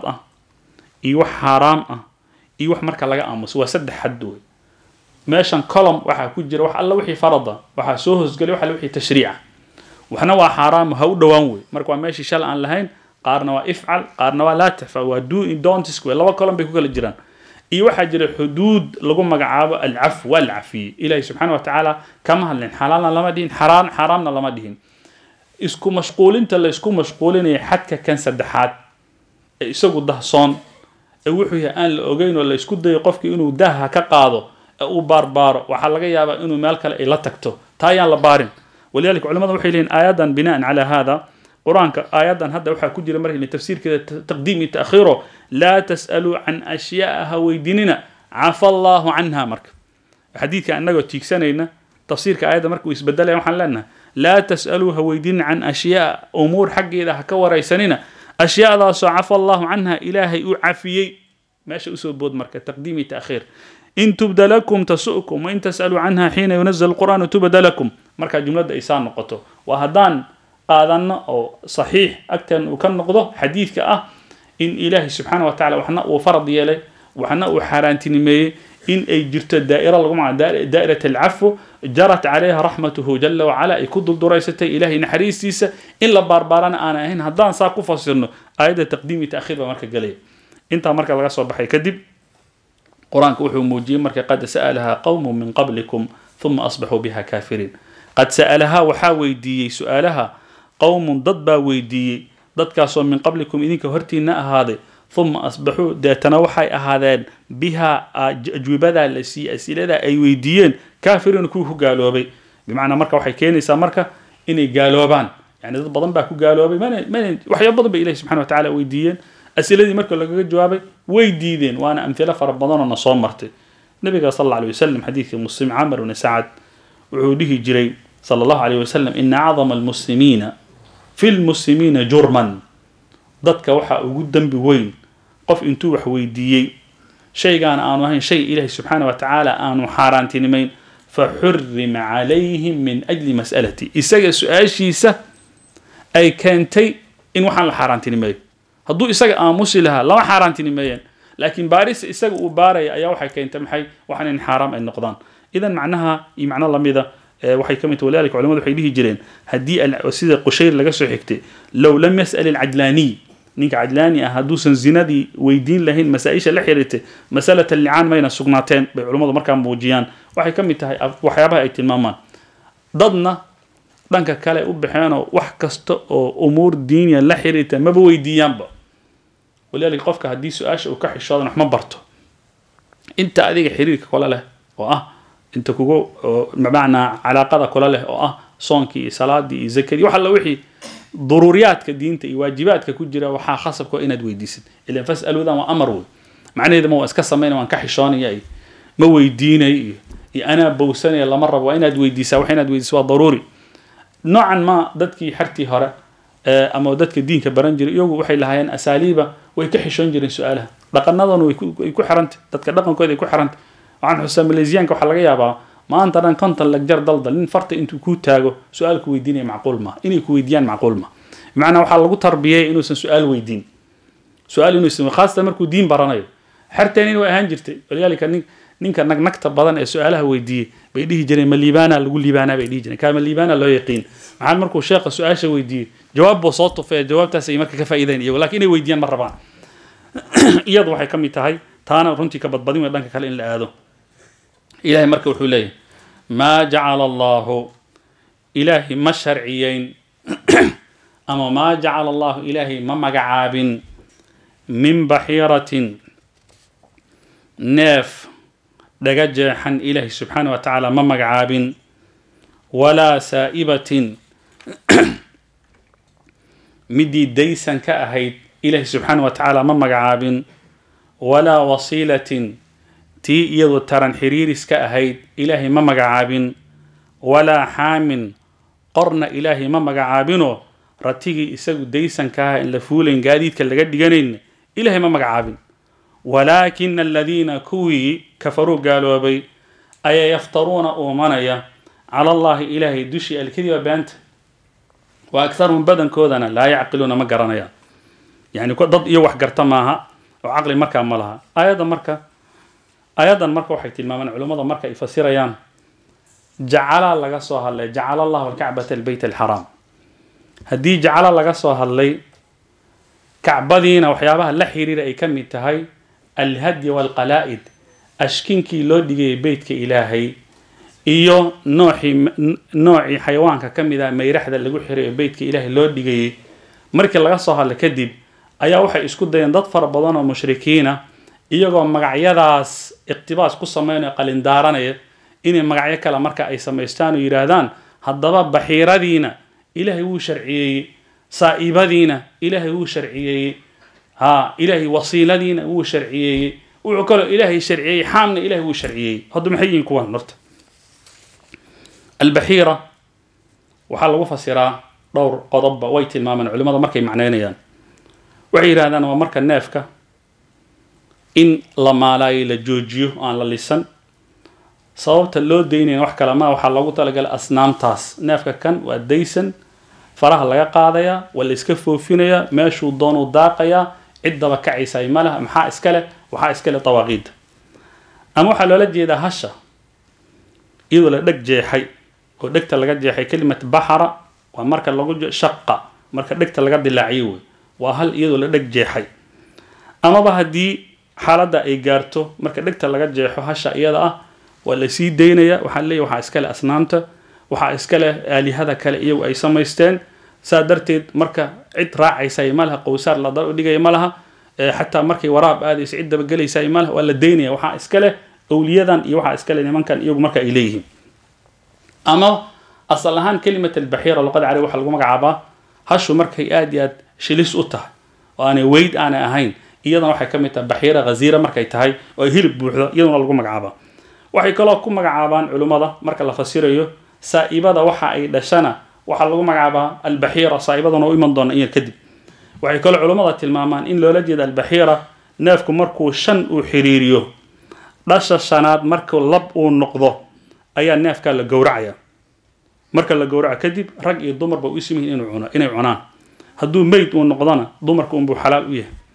إي وح حرام إي وح مركا لقى أمس وسد حدوي ماشان كلام وحا كجر وح الله وحي فرض وحا سوهز قال وحا وحي تشريع وحنا waa xaraam ha u dhawaan way marka waa meeshii shal aan lahayn qaarna waa ifcal qaarna waa la tafaa waa do in don't square laba kalam bay ku kala jiraan iyo waxa jira xuduud lagu magacaabo al-af wal afi ilaahi subhanahu wa ta'ala kama hadlin halaalna lama dhihin xaraamna lama dhihin isku mashquulinta la isku mashquulinay xadka kan saddexaad ee isagu dahsoon ee wuxuu yahay aan la ogeyn oo la isku dayo qofkii inuu daha ka qaado oo barbaaro waxa laga yaabaa inuu meel kale ay la tagto taayaan la baarin ولذلك علماء وحيلين آيادا بناء على هذا قرآن آيادا هذا وحا كجر مرة لتفسير كذا تقديم تأخيره لا تسألوا عن أشياء ويديننا عفى الله عنها مرك حديث كأن نقول تيكسانينا تفسير كآيادا مرك ويسبدل يوم حلنا لا تسألوا ويدين عن أشياء أمور حق إذا حكوا ريسانينا أشياء ذا عفى الله عنها إلهي أعفيي ماشي أسود بود مرك تقديم تأخير إن تبدى لكم تسؤكم وإن تسألوا عنها حين ينزل القرآن تبدى لكم مركا جملة إيسان نقطه وهدان قادنا أو صحيح أكتر وكان نقضه حديث كأه إن إلهي سبحانه وتعالى وحنا وفرض يلي وحنا وحارانتين مي إن أي جرت الدائرة لقمع دائرة العفو جرت عليها رحمته جل وعلا يكد الدريسة إلهي نحريسيسة إلا باربارنا أنا هنا هدان ساقو فصيرنا آية تقديمي تأخير بمركا قليل انت مركا لغا صباح يكذب قرآن كوحي موجين مركا قد سألها قوم من قبلكم ثم أصبحوا بها كافرين قد سألها وحاويدي سؤالها قوم ضد باويدي ضد كاسون من قبلكم إذنك هرتينا هذا ثم أصبحوا داتنا وحي أهذان بها أجوبة التي أسئلة أي ويديين كافرين كوه قالوا بي bimacnaa marka waxay keenaysaa marka inay gaaloobaan yani dad badan baa ku gaaloobay waxyaabo badan bay ilahi subxana wa tacaala weydiiyeen asiladii marka lagaga jawaabay way diideen waana amhilo fara badanoo na soo martay nabiga sal alla alay wasalam xadiidkii muslim camar bni sacad wuxuu dhihi jiray sala allahu alayh wasalam ina acdama almuslimiina fi lmuslimiina jurman dadka waxaa ugu dembi weyn qof intuu wax weydiiyey shaygaan aanu ahayn shay ilaahi subxaana wa tacaala aanu xaaraantinimayn faxurima calayhim min ajli mas'alati isaga su-aashiisa ay keentay in waxaan la xaaraantinimeeyo hadduu isaga aamusi lahaa lama xaaraantinimeeyeen laakiin baarisa isaga uu baaraya ayaa waxay keentay maxay waxaan in xaaraam ay noqdaan idan macnaha iyo macno lamida waxay ka mid tahay walaalika culimadu waxay dhihi jireen haddii sida qushayr laga soo xigtay low lam yas'al alcadlaaniy ninka cadlaani ah hadduusan zinadii weydiin lahayn masaa-isha la xiriirtay masalata licaan mayna sugnaateen bay culimmadu markaa muujiyaan waxay ka mid tahay waxyaabaha ay tilmaamaan dadna dhanka kale u baxeenoo wax kasta oo umuur diiniya la xiriirta maba weydiiyaanba walaalika qofka haddii su-aasha uu ka xishoodan wax ma barto inta adiga xiriirka kula leh oo ah inta kugu bimacnaa calaaqada kula leh oo ah soonkii iyo salaadii iyo zakadii wax alla wixii ضرورياتك دينتا iyo waajibaadka ku jira waxa khasabka inaad weydiisid ila fasaludan wa amru macnaheedu ma iska sameeyna waan ka xishoonaya ma weydiinay iyo ana bowsanay lama rabo inaad weydiisaa wax inaad weydiiso waa daruuri noocan ma dadkii xartii hore ama dadka diinka baran jiray iyagu waxay lahaayeen asaaliiba way ka xishoon jireen su'aalaha dhaqanadana way ku xirantay dadka dhaqankooda ay ku xirantay waxaan xusaa Maleesiyaanka waxa laga yaabaa maanta dhan konton lagjar daldal nin farta intuu ku taago su'aal ku weydiinay macquul ma inay ku weydiiyaan macquul ma macna waxa lagu tarbiyay inuu san su'aal weydiin su'aal inuu san khaasatan markuu diin baranayo xarteen inuu ahaan jirtay waliyalka ninka nagta badan ee su'aalaha weydiiyay bay dhihi jireen ma liibaana lagu liibaana bay dhihi jireen kaama liibaana loo yaqiin maxaan markuu sheekha su'aasha weydiiyay jawaab buu soo tufay jawaabtaas ay marka ka faa'iideen iyo laakiin inay weydiiyaan ma rabaan iyadu waxay ka mid tahay taana runtii ka badbadin way dhanka kale in la aado إلهي مركب وحوليه ما جعل الله إلهي ما شرعيين أما ما جعل الله إلهي ما مقعاب من بحيرة ناف دقجحا إلهي سبحانه وتعالى ما مقعاب ولا سائبة مدي ديسا كأهيد إلهي سبحانه وتعالى ما مقعاب ولا وصيلة تي يدو تران حريرس كأهيد إلهي ما مقعابين ولا حامن قرن إلهي ما مقعابينو رتيجي إساقو ديسان كاها إن لفولين قاديد كاللقاد ديغانين إلهي ما مقعابين ولكن الذين كوي كفروا قالوا بي أي يفترون أومانيا على الله إلهي دوشي الكذب بانت وأكثرهم بدن كودنا لا يعقلون مقرانيا يعني ضد يوح قرتماها وعقل مركا مالها أيضا أيضا مركا وحي تلمامان علماء مركا يفسيريان جعل لغا سو هلي جعل الله الكعبة البيت الحرام هدي جعل لغا سو هلي كعبدينا وحيابها لا خيرير اي كمي تهي الهدي والقلائد اشكينكي لو ديغي بيتك الهي iyo nooci xayawaanka kamida meeyraxda lagu xiray beedka ilaahay loo dhigay markii laga soo hadlay kadib ayaa waxay isku dayeen dad fara badan oo mushrikiina iyagoo magacyadaas iqtibaas ku sameeyay qalin daaranaya in magacyo kale marka ay sameystaan oo yiraahdaan haddaba baxiiradiina ilaahay wuu sharciyay saa'ibadiina ilaahay wuu sharciyay ilaahay wasiiladiina wuu sharciyay wuxuu kale ilaahay sharciyay xaamna ilaahay wuu sharciyay hadda maxay yihiin kuwan marta البحيرة وحال وفسرا دور قضب ويت المامن علماء مركي معنينيان وعير هذا ومركا النافكة إن لما لا يلجوجيو عن اللسان صوبت اللو دينين وحكا لما وحال لغوطة لقى الأسنام تاس نافكة كان والديسن فراها لغا قاضيا واللي اسكفوا فينيا ماشو دونو داقيا عدة بكعي سايمالها محا اسكالة وحا اسكالة طواغيد أما وحال ولدي إذا هشا إذا لدك جيحي ودكت لقد جاي كلمة بحرة ومركا لقد شقة مركا دكت لقد لعيوه وهل يدو لدك جاي أما بهدي حالة إيجارته مركا دكت لقد جاي هشة إيادا ولا سي دينيا وحلي وحا إسكال أسنامته وحا إسكال آلي هذا كلا إيو أي سميستين سادرتي مركا عد راعي سايمالها قوسار لدر وديجا يمالها حتى مركي وراب آدي سعيد بقلي سايمالها ولا دينيا وحا إسكال أوليادا يوحا إسكال من كان إيو مركا إليهم أما أصلها كلمة البحيرة لقد عري وحل جمع عبا هشو مركي آديات شليس أطه وأنا ويد أنا أهين إيضا waxay ka mid tahay baxiira ghaziira markay tahay oo hilib buuxdo iyaduna lagu magacaabo waxay kala ku magacaabaan culimada marka la fasirayo saa'ibada waxa ay dhashana waxa lagu magacaabaa al-baxiira saa'ibaduna oo iman doona in kadib waxay kala culimada tilmaamaan in loola jeedo al-baxiira neefku markuu shan uu xiriiriyo dhasha shanaad markuu lab uu noqdo ayaa neefka la gowracaya marka la gowraco kadib rag iyo dumarba u ismiin inay cunaan hadduu meyd uu noqdana dumarku uu xalaal u yahay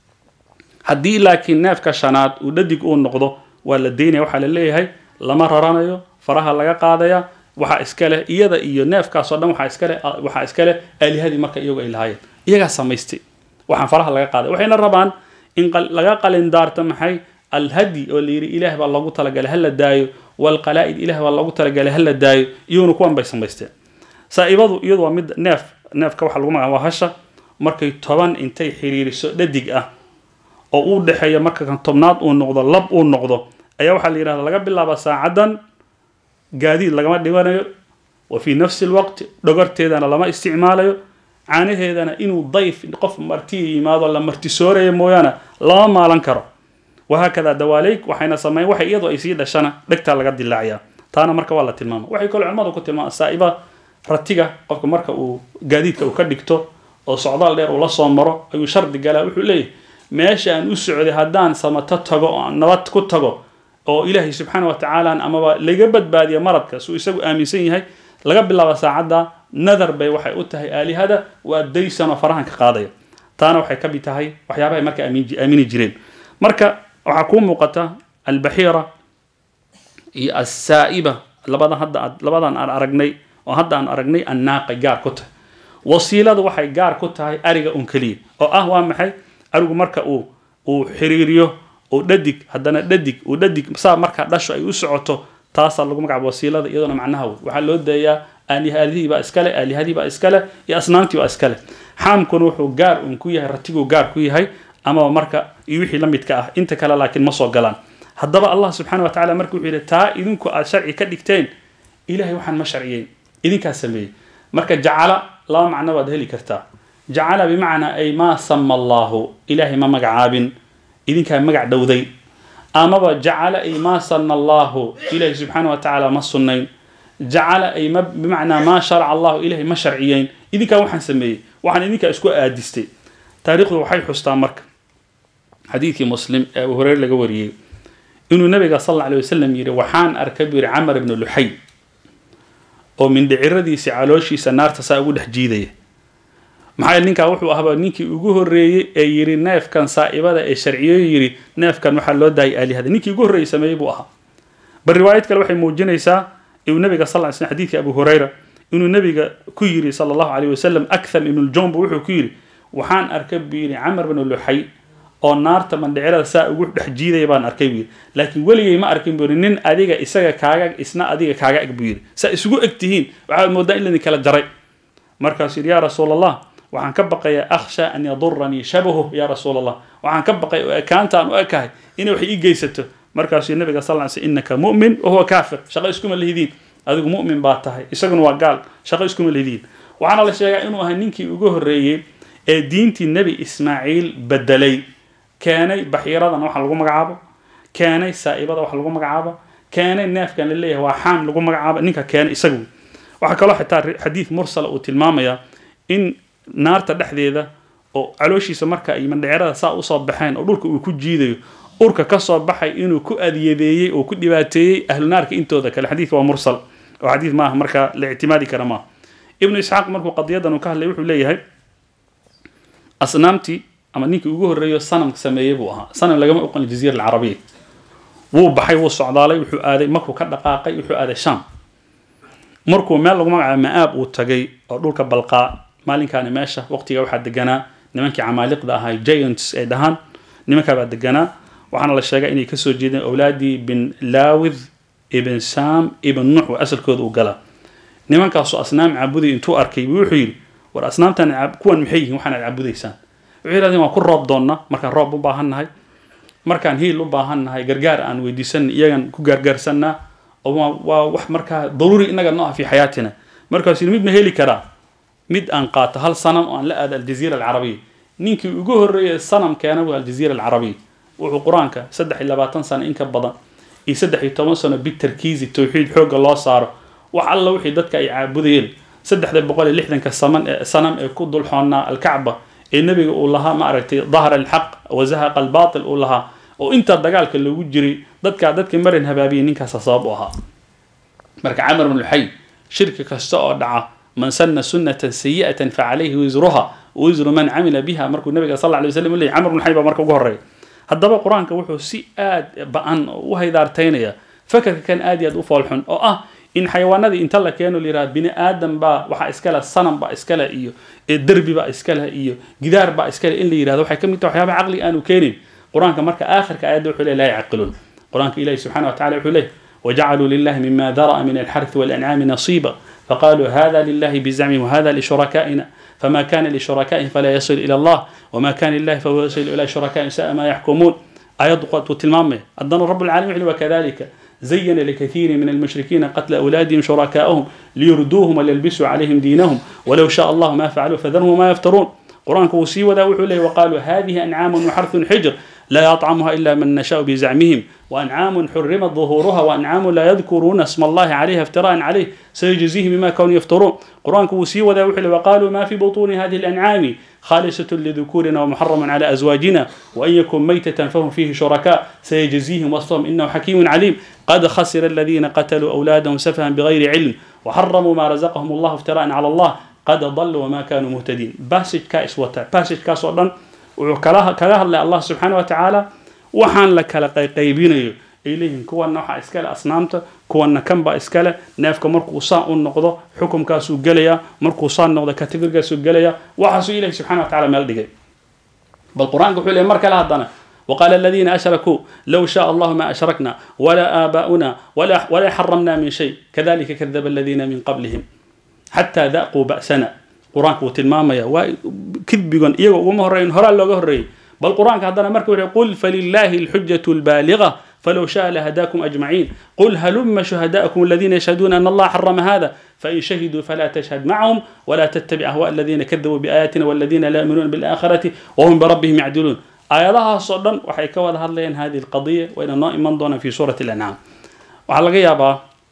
haddii laakiin neefka shanaad uu dhadig uu noqdo waa la deynaya waxa la leeyahay lama raranayo faraha laga qaadaya waxa iska leh iyada iyo neefkaas oo dhan waxa iska leh aalihadii marka iyagu ay lahaayeen iyaga samaystay waxaan faraha laga qaaday waxayna rabaan in laga qalin daarto maxay alhadi oo leeyri ilaah baa lagu talagalay hal la daayo wal qalaa'id ilaah baa lagu talagalay hal la daayo iyuna kuwan bay samaysteen saa'ibadu iyadu waa mid neefka waxa lagu magacaabaa hasha markay 10 intay xiriiriso dhadig ah oo uu dhaxeeyo marka kan tobnaad uu noqdo lab uu noqdo ayaa waxa la yiraahdaa laga bilaabo saacadan gaadiid lagama dhiganayo wa fi nafsi alwaqt dhogorteedana lama isticmaalayo caanaheedana inuu dayf qof marti yimaado la marti sooreeyo mooyana lama maalan karo وهكذا دواليك وحين سمي وحي يدو اي سي دشنا دغتا laga dilaaciya taana marka waa la tilmaamo waxay kale culimadu ku tilmaamaan saa'iba ratiga qofka marka uu gaadiidka uu ka dhigto oo socdaal dheer uu la soo maro ayuu shardi galaa wuxuu leeyahay meesha aan u socday hadaan samata tago nabad ku tago oo ilaahay subhanahu wa ta'ala amaba laga badbaadiyo maradka soo isagu aaminsan yahay laga bilaabo saacada nadar bay waxay u tahay aalihada waa daysana farahan ka qaadaya taana waxay ka bitahay waxyaabaha marka aamini jireen marka waxa ku muuqata al-bahiira iyo as-saa'iba labadan aan aragnay oo hadda aan aragnay an-naaqa gaar ku tahay wasiiladu waxay gaar ku tahay ariga un kaliya oo ah waa maxay arigu marka uu xiriiriyo oo dhadig hadana dhadig saa marka dhasho ay u socoto taas lagu magacaabo wasiilada iyaduna macnaha waxa loo deeyaa aalihadii ba iskale iyo asnaantii ba iskale xaamkuna wuxuu gaar un ku yahay ratigu gaar ku yahay ama marka iyo wixii la midka ah inta kale laakiin ma soo galaan haddaba Allah subhanahu wa ta'ala markuu yiri taa idinku aad sharci ka dhigteen ilaahay waxaan ma sharciyeyn idinka sameeyay marka jacala la macna wad heli kartaa jacala bi macna ay ma samma Allah ilaahay ma magacaabin idinka magac dhawday ama ba jacala ay ma sanna Allah ilaahay subhanahu wa ta'ala ma sunnayn jacala ay ma bi macna ma shar'a Allah ilaahay ma sharciyeyn idinka waxaan sameeyay waxaan idinka isku aadistay taariikhdu waxay xustaa marka حديث مسلم أبو هريرة لجوريه إنه النبي صلى الله عليه وسلم يري وحان أركبير عمر بن لحي ومن دعيردي سعالوشي سنار تساوي حجيده maxay ninka wuxuu ahaa ninkii ugu horeeyay ee yiri neefkan saa'ibada ee sharciyo yiri neefkan waxa loo daayay aalihada ninkii ugu horeeyay sameeyay buu ahaa bar riwaayad kale waxay muujinaysaa inuu nabiga sallallahu alayhi wasallam xadiiska Abu Hurayra inuu nabiga ku yiri sallallahu alayhi wasallam Aktham ibn al-Jumb wuxuu ku yiri waxaan arkay biiri Amr ibn Luhay oo naarta mandhicirada saa ugu dhex jiiday baan arkay wiil laakiin weligay ma arkin buu nin adiga isaga kaaga isna adiga kaaga ag buu yiri sa isugu egtihiin waxa moodaa in la kala jaray markaas ya rasuulallah waxaan ka baqayaa akhsha an yadurrani shabahu ya rasuulallah waxaan ka baqay kaantaan u ekahay in wax ii geysato markaas nabiga sallallahu alayhi wasallam innaka mu'min wa huwa kaafir shaqo isku ma leeyihiin adigu mu'min baa tahay isaguna waa gaal shaqo isku ma leeyihiin waxaana la sheegaa inuu ahaa ninkii ugu horeeyay ee diintii nabi Ismaaciil badalay كاني بحيرة waxa lagu magacaabo كاني saa'ibada waxa lagu magacaabo كاني neefkan leeyahay waa xaan lagu magacaabo ninka كان isagu waxa kale xitaa xadiis mursal oo tilmaamaya in naarta dhexdeeda oo calooshiisa marka ay mandhicirada saa u soo baxeen oo dhulka uu ku jiidayo urka ka soo baxay inuu ku adiyadeeyay oo ku dhibaateeyay ahlu naarka intooda kale xadiis waa mursal oo xadiis ma marka la ihtimaadi kara ma ibn ishaq markuu qadiyadan ka hadlay wuxuu leeyahay asnaamti ama ninkii ugu horeeyo sanam sameeyay buu ahaa sanam lagama oqon jasiirada Carabiga wuu baxay wuu socdaalay wuxuu aaday markuu ka dhaqaaqay wuxuu aaday Sham markuu meel lagu magacaabo Maab uu tagay oo dhulka balqaa maalinkaana meesha waqtiga waxa deganaa nimankii Amaaliqda ahaa giants ee dhahan nimanka baa deganaa waxaana la sheegay inay ka soo jeedeen awlaadii bin Lawid ibn Sam ibn Nuh asalkooda u gala nimankaas asnaam caabudi intuu arkay wuxuu yiri war asnaamtan kuwan maxay yihiin waxaan caabudaysaan وعيرادين waa ku roob doona marka roob u baahannahay markaan hiil u baahannahay gargaar aan weydiisan iyagan ku gargaarsanna oo waa wax marka daruuri inaga noo fi xayaatina markaas mid ma heli karaa mid aan qaato hal sanam oo aan la aado aljaziira alcarabiya ninkii ugu horreeyay sanam keena waa aljaziira alcarabiya wuxuu qur-aanka 23 sano in ka badan iyo 13 sano bitarkiisi tawxiid xooga loo saaro wax alla wixii dadka ay caabudayeen 360 sanam ee ku dul xoonnaa alkacba ee nabiga uu lahaa ma aragtay dhahara alxaq wa zahaqa albaatil uu lahaa oo inta dagaalka lagu jiray dadka marin habaabiye ninkaas sabab u ahaa marka Amr ibn Luhay shirka kasta oo dhaca man sanna sunnatan sayyi'atan fa alayhi wizruha wa wizru man amila biha markuu nabiga sallallahu alayhi wasallam leeyahay Amr ibn Luhay ba marka ugu horeeyay haddaba quraanka wuxuu si aad baan u haydaartaynaya fakarka kan aad iyo aad u foolxun oo ah in xayawaanada inta la keeno liraa bini aadam ba waxa iskala sanam ba iskala iyo derbi ba iskala iyo gidaar ba iskala in la yiraahdo waxay kamid tahay waxyaabo aqli aanu keenin quraanka marka aakhirka aayada wuxuu leeyahay la yaqilun quraanka ilaahay subhanahu wa ta'ala wuxuu leeyahay وجعلوا لله مما ذرأ من الحرث والأنعام نصيبا فقالوا هذا لله بزعمهم وهذا لشركائنا فما كان لشركائهم فلا يصل إلى الله وما كان لله فهو يصل إلى شركائهم ساء ما يحكمون آيات وتلمامه أدن رب العالمين وكذلك زين لكثير من المشركين قتل أولادهم شركائهم ليردوهم وليلبسوا عليهم دينهم ولو شاء الله ما فعلوا فذرهم ما يفترون قرآن كوسي وذاوحوا له وقالوا هذه أنعام وحرث حجر لا يطعمها إلا من نشاء بزعمهم وأنعام حرمت ظهورها وأنعام لا يذكرون اسم الله عليها افتراء عليه سيجزيهم بما كانوا يفترون قرآن كوسي وذاوحوا له وقالوا ما في بطون هذه الأنعام خالصة لذكورنا ومحرم على أزواجنا وأن يكن ميتة فهم فيه شركاء سيجزيهم وصفهم إنه حكيم عليم قد خسر الذين قتلوا أولادهم سفها بغير علم وحرموا ما رزقهم الله افتراء على الله قد ضلوا وما كانوا مهتدين باسج كاس وتا باسج كاس ودن وكلاه الله سبحانه وتعالى وحان لك قيبينيو إليهم كوانا وحا إسكالة أصنامتا كوانا كمبا إسكالة نافك مركو صاء النقضة حكم كاسو قليا مركو صاء النقضة كاتيجر كاسو قليا وحسو إليه سبحانه وتعالى مالدقي بالقرآن قحول مركا لها الضنا وقال الذين أشركوا لو شاء الله ما أشركنا ولا آباؤنا ولا حرمنا من شيء كذلك كذب الذين من قبلهم حتى ذاقوا بأسنا قرآن وتلماميا وكذبون إيه ومهرين هرا لو هري بل قرآن هذا مركو يقول فلله الحجة البالغة فلو شاء لهداكم أجمعين قل هلم شهداءكم الذين يشهدون أن الله حرم هذا فإن شهدوا فلا تشهد معهم ولا تتبع أهواء الذين كذبوا بآياتنا والذين لا يؤمنون بالآخرة وهم بربهم يعدلون آياتها صدًا وحيكوا هذه القضية وإن النائم منضونا في سورة الأنعام وعلى غيابا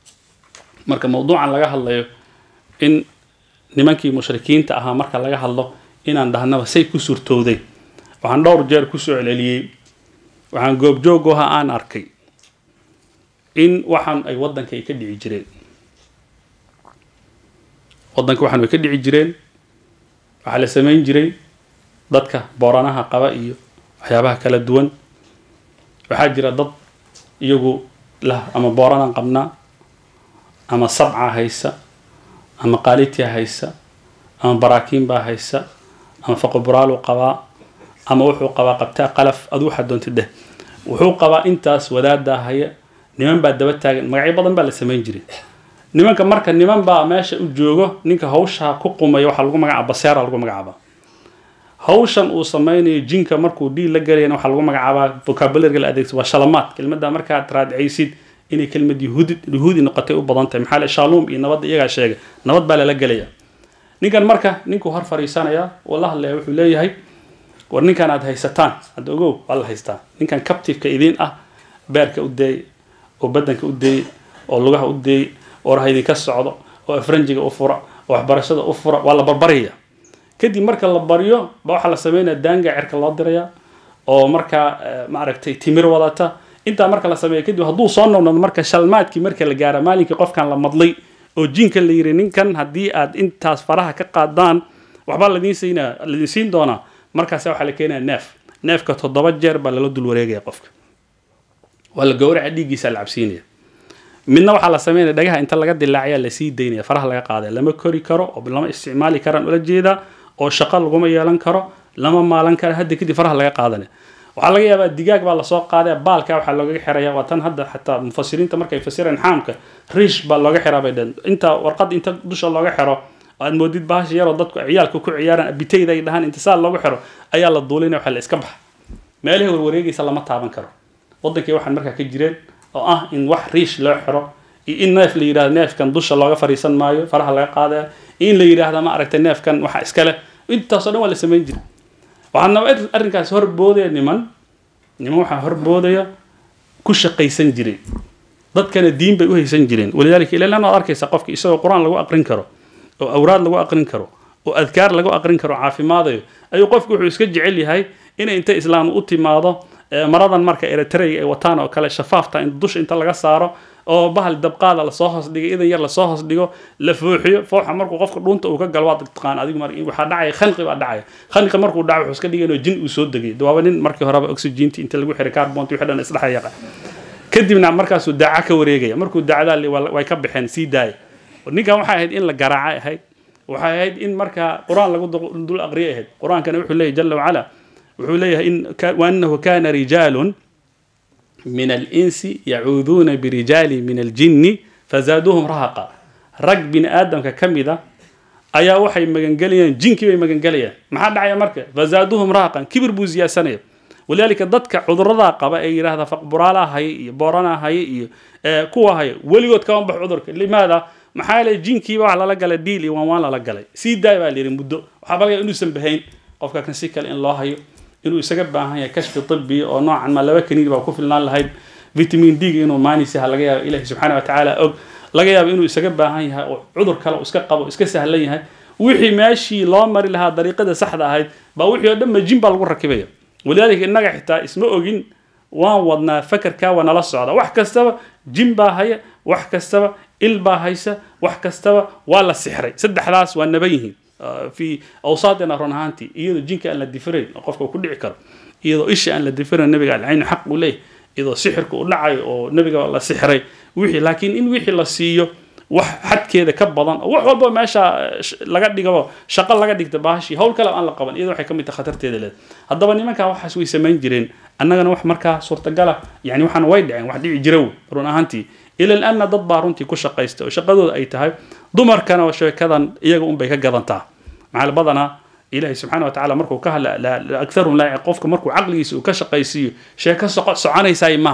مركا موضوع على الله إن nimankii mushrikiinta ahaa marka laga hadlo inaan dhahnaba say ku surtooday waxaan dhowr jeer ku soo celceliyay waxaan goobjoogaha aan arkay in waxaan ay wadanka ay ka dhici jireen wadanka waxaan way ka dhici jireen waxa la sameyn jiray dadka booranaha qaba iyo waxyaabaha kala duwan waxa jira dad iyagu la ama booranan qabna ama sabca haysa ama qaaliti haysa ama baraakiin baa haysa ama faqburaal qaba ama wuxuu qaba qabta qalaf adu waxa doontay wuxuu qaba intaas wadaada haya niman baa daba taagan magacyo badan baa la sameyn jiray nimanka marka niman baa meesha u joogo ninka hawsha ku qumay waxa lagu magacaabo baseera lagu magacaabo hawshan uu sameeyay jinka markuu dhii la galayna waxa lagu magacaabo vocabulary la adeegsado waa shalamaad kelmadda marka aad raadcaysid inay kelmad yahuudi noqotay u badan tahay maxaa shaalum iyo nabad iyaga sheegay nabad baa la galaya ninkan marka ninku har fariisanaya wallahi la wuxuu leeyahay war ninkan aad haysataan aad ogow wal haystaa ninkan captive-ka idin ah beerka u deey oo badanka u deey oo lugaha u deey oo raaydi ka socdo oo afranjiga u fura oo waxbarashada u fura wala barbariya kadib marka la bariyo ba waxa la sameeynaa daanga cirka loo diraya oo marka ma aragtay timir wadata inta marka la sameeyo kadib hadduu soo noqdo marka shalmaadkii marka la gaaro maalinkii qofkan la madlay oo jinka la yiri ninkan haddii aad intaas faraha ka qaadaan waxba la idin siin doonaa markaas waxa la keenaa neefka 7 jeer baa la dul wareegaya qofka wala gowraca dhiigiisa la cabsiinaya midna waxa la sameeyaa dhagaha inta laga dilaaciya la sii deynaya faraha laga qaaday lama kori karo oo lama isticmaali karaan ula jeeda oo shaqo laguma yeelan karo lama maalan karo hadda kadib faraha laga qaadanay waxa laga yaabaa digaag baa la soo qaaday baalka waxa looga xirayaa watan hadda xataa mufassiriinta markay fasireen xaamka rish baa looga xiraa bay dhan inta warqad inta dusha looga xiro aad moodid baash yar oo dadku ciyaalku ku ciyaaraan abitayda ay dhahan intisaal looga xiro ayaa la duulinay waxa la iska bax meelaha warwareegaysa lama taaban karo wadankii waxaan markaa ka jireen oo ah in wax rish loo xiro in neef la yiraahdo neefkan dusha looga fariisan maayo faraha laga qaadaya in la yiraahdo ma aragtay neefkan waxa iska leh intaas oo dhan waa la sameyn jiray waxaana arrinkaas horboodaya niman waxa horboodaya ku shaqaysan jiray dadkana diin bay u haysan jireen walidaalika ilaa lana arkaysa qofkii isagoo quraan lagu aqrin karo oo awraad lagu aqrin karo oo adkaar lagu aqrin karo caafimaadayo ayuu qofku wuxuu iska jecel yahay inay inta islaam u timaado maradan marka eritrea ay wataan oo kale shafaafta in dusha inta laga saaro oo bahal dabqaada la soo hoos dhigay idan yar la soo hoos dhigo la fooxiyo fooxa markuu qofka dhuunta uu ka galo waa taqaan adigu markii waxa dhacay khanqi baa dhacay khanqi markuu dhaco wuxuu iska dhigay jin uu soo degay dawaaba nin markii horeba oxygen inta lagu xiray carbon wixii dhan isdhaxaya kadibna markaasuu daaca ka wareegaya markuu daacada way ka baxeen sii daay ninkan waxay ahayd in la garaaca ahayd waxay ahayd in marka quraan lagu dul aqriyo ahayd quraankana wuxuu leeyahay jalla wa ala wuxuu leeyahay in wa annahu kana rijalun min al-insi ya'uduna bi rijali min al-jinni fazaduhum rahaqa rag bin aadamka kamida ayaa waxay magangalayaan jinkii bay magangalayaan maxaa dhacaya marka fazaduhum rahaqan kibir buu ziyaasanaya walaalika dadka cudurrada qaba ay yiraahdo faqburaala hay iyo boorana hay iyo kuwa hay waligood ka banbax cudurka limaada maxaa la jinkii wax la galay deal iyo waan la galay si daay baa leeyahay muddo waxa bal inuu san bahayn qofka kan si kale in loo hayo inuu isaga baahan yahay kashfi tibbi oo noocan ma laba kaniin baa ku filnaan lahayd vitamin D inuu maanisa laga yaabo ilaahay subhanahu wa ta'ala og laga yaabo inuu isaga baahan yahay oo cudur kale iska qabo iska sahlan yahay wixii meeshii loo mari lahaa dariiqada saxda ahayd baa wixii oo dhan jin baa lagu rakibaya walidaalika inaga xitaa isma ogin waan wadnaa fakarka wana la socda wax kastaba jin baa haya wax kastaba il baa haysa wax kastaba waa la sixray saddexdaas waa nabayihiin في أوساطنا رنهانتي إذا جينك أن لا ديفرين قفك كل عكر إذا إيش أن لا ديفرين النبي على العين حق وليه إذا سحرك ولعي أو نبي الله سحري وحي لكن إن وحي الله سيو وحد كذا كبضان وحول ماشى لقد دقوا شغل لقد دقتباهشي هول كلام أن لقبن إذا وحي كم تخطرت هذا لد هذا بني ما كان وحش ويسمين جرين أنا وح مركا صورة قلة يعني وحنا وايد يعني واحد يجرو رنهانتي إلى الآن ضد بارونتي كل شقيسته وشقدوا أي تهاي ضمر كان وشوي كذا يجون بيك جذنتها مع البضنة إلهي سبحانه وتعالى مركو كهلا لا أكثرهم لا يقفك مركو عقلي وكشقيسي شيء كسق سعاني سايمه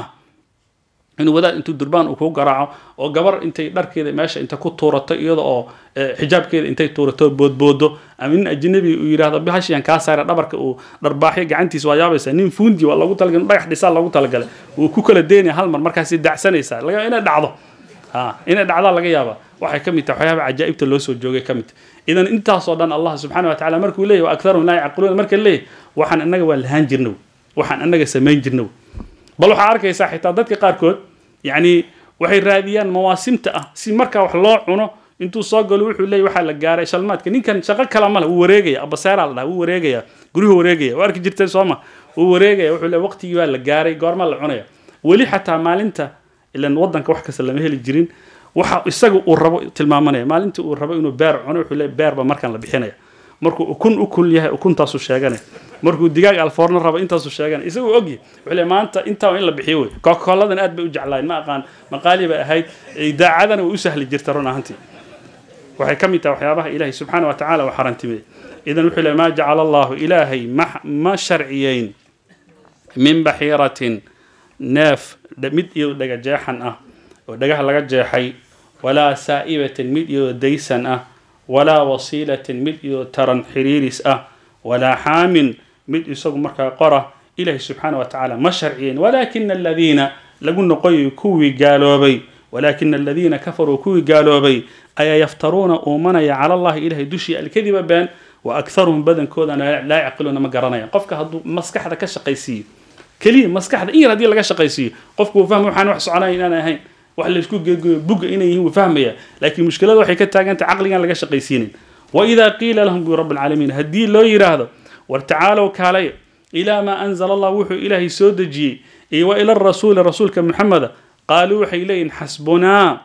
إنه وذا أنتوا دربان وكو جراعة وجبر أنت در كذا ماشي أنت كنت تورط يضع أو حجاب كذا أنت تورط بودو أمين الجنبي ويراد بهاش يعني كاسر دبرك ودرباحي جعنتي سوايا بس نين فوندي والله قلت لك رايح دسال الله قلت لك وكوكل الدنيا هالمر مركز يدع سنة يسال لقى إنا دعضه إنا دعضه لقى يابا waxay kamid tahay waxyaabo cajaa'ibta loo soo joogay kamid idan intaas oo dhan Allah subhanahu wa ta'ala markuu leeyahay aktharu la yaquluna marka leeyahay waxaan anaga waa lahaan jirnay waxaan anaga sameyn jirnay bal waxa arkaysaa xitaa dadka qaarkood yani waxay raadiyaan mawaasimta ah si marka wax loo cuno intuu soo galo wuxuu leeyahay waxa la gaaray shalmaadka ninkan shaqo kala ma leh uu wareegaya abaseera la uu wareegaya guriga wareegaya waa arki jirtay Sooma uu wareegaya wuxuu leeyahay waqtigii waa la gaaray goorma la cunaya wali xataa maalinta ilan wadanka wax kasta lama heli jirin waxa isagu uu rabo tilmaamanaya maalintii uu rabo inuu beer cuno wuxuu leeyahay beer ba markan la bixinaya markuu ukun yahay ukuntaas uu sheeganay markuu digaag alfoorna rabo intaas uu sheeganay isagu ogi wuxuu leeyahay maanta inta in la bixiyo way kookoladan aad bay u jeclaan ma aqaan maqaaliba ahayd idaacadana way u sahli jirtay runaantii waxay kamid tahay waxyaabaha ilaahay subhanahu wa ta'ala wa xarantimay idan wuxuu leeyahay ma ja'ala allah ilaahay ma sharciyayn min bahiratin naf mid iyo dhaga jeexan ah oo dhagaha laga jeexay ولا سائبة مديو ديسن ولا وصيلة مديو ترن حريرس ولا حام مديو سوق مركا قرة إله سبحانه وتعالى مشرعين ولكن الذين لقلنا قوي كوي قالوا بي ولكن الذين كفروا كوي قالوا بي أي يفترون أمنا على الله إله دشي الكذب بان وأكثرهم بدن كودنا لا يعقلون مقرنا قفك هدو مسكح ذا كشقيسي كليم مسكح ذا إيه ردي لك شقيسي قفك وفهم وحان وحسوا علي أنا هين وحلا يسكو بوق إنه وفهمية لكن المشكلة وحي كتاج أنت عقليا لك شقيسين وإذا قيل لهم برب العالمين هدي لو يرهذا وتعالوا كالي إلى ما أنزل الله وحي إلهي سودجي وإلى الرسول كمحمد قالوا وحي إليه حسبنا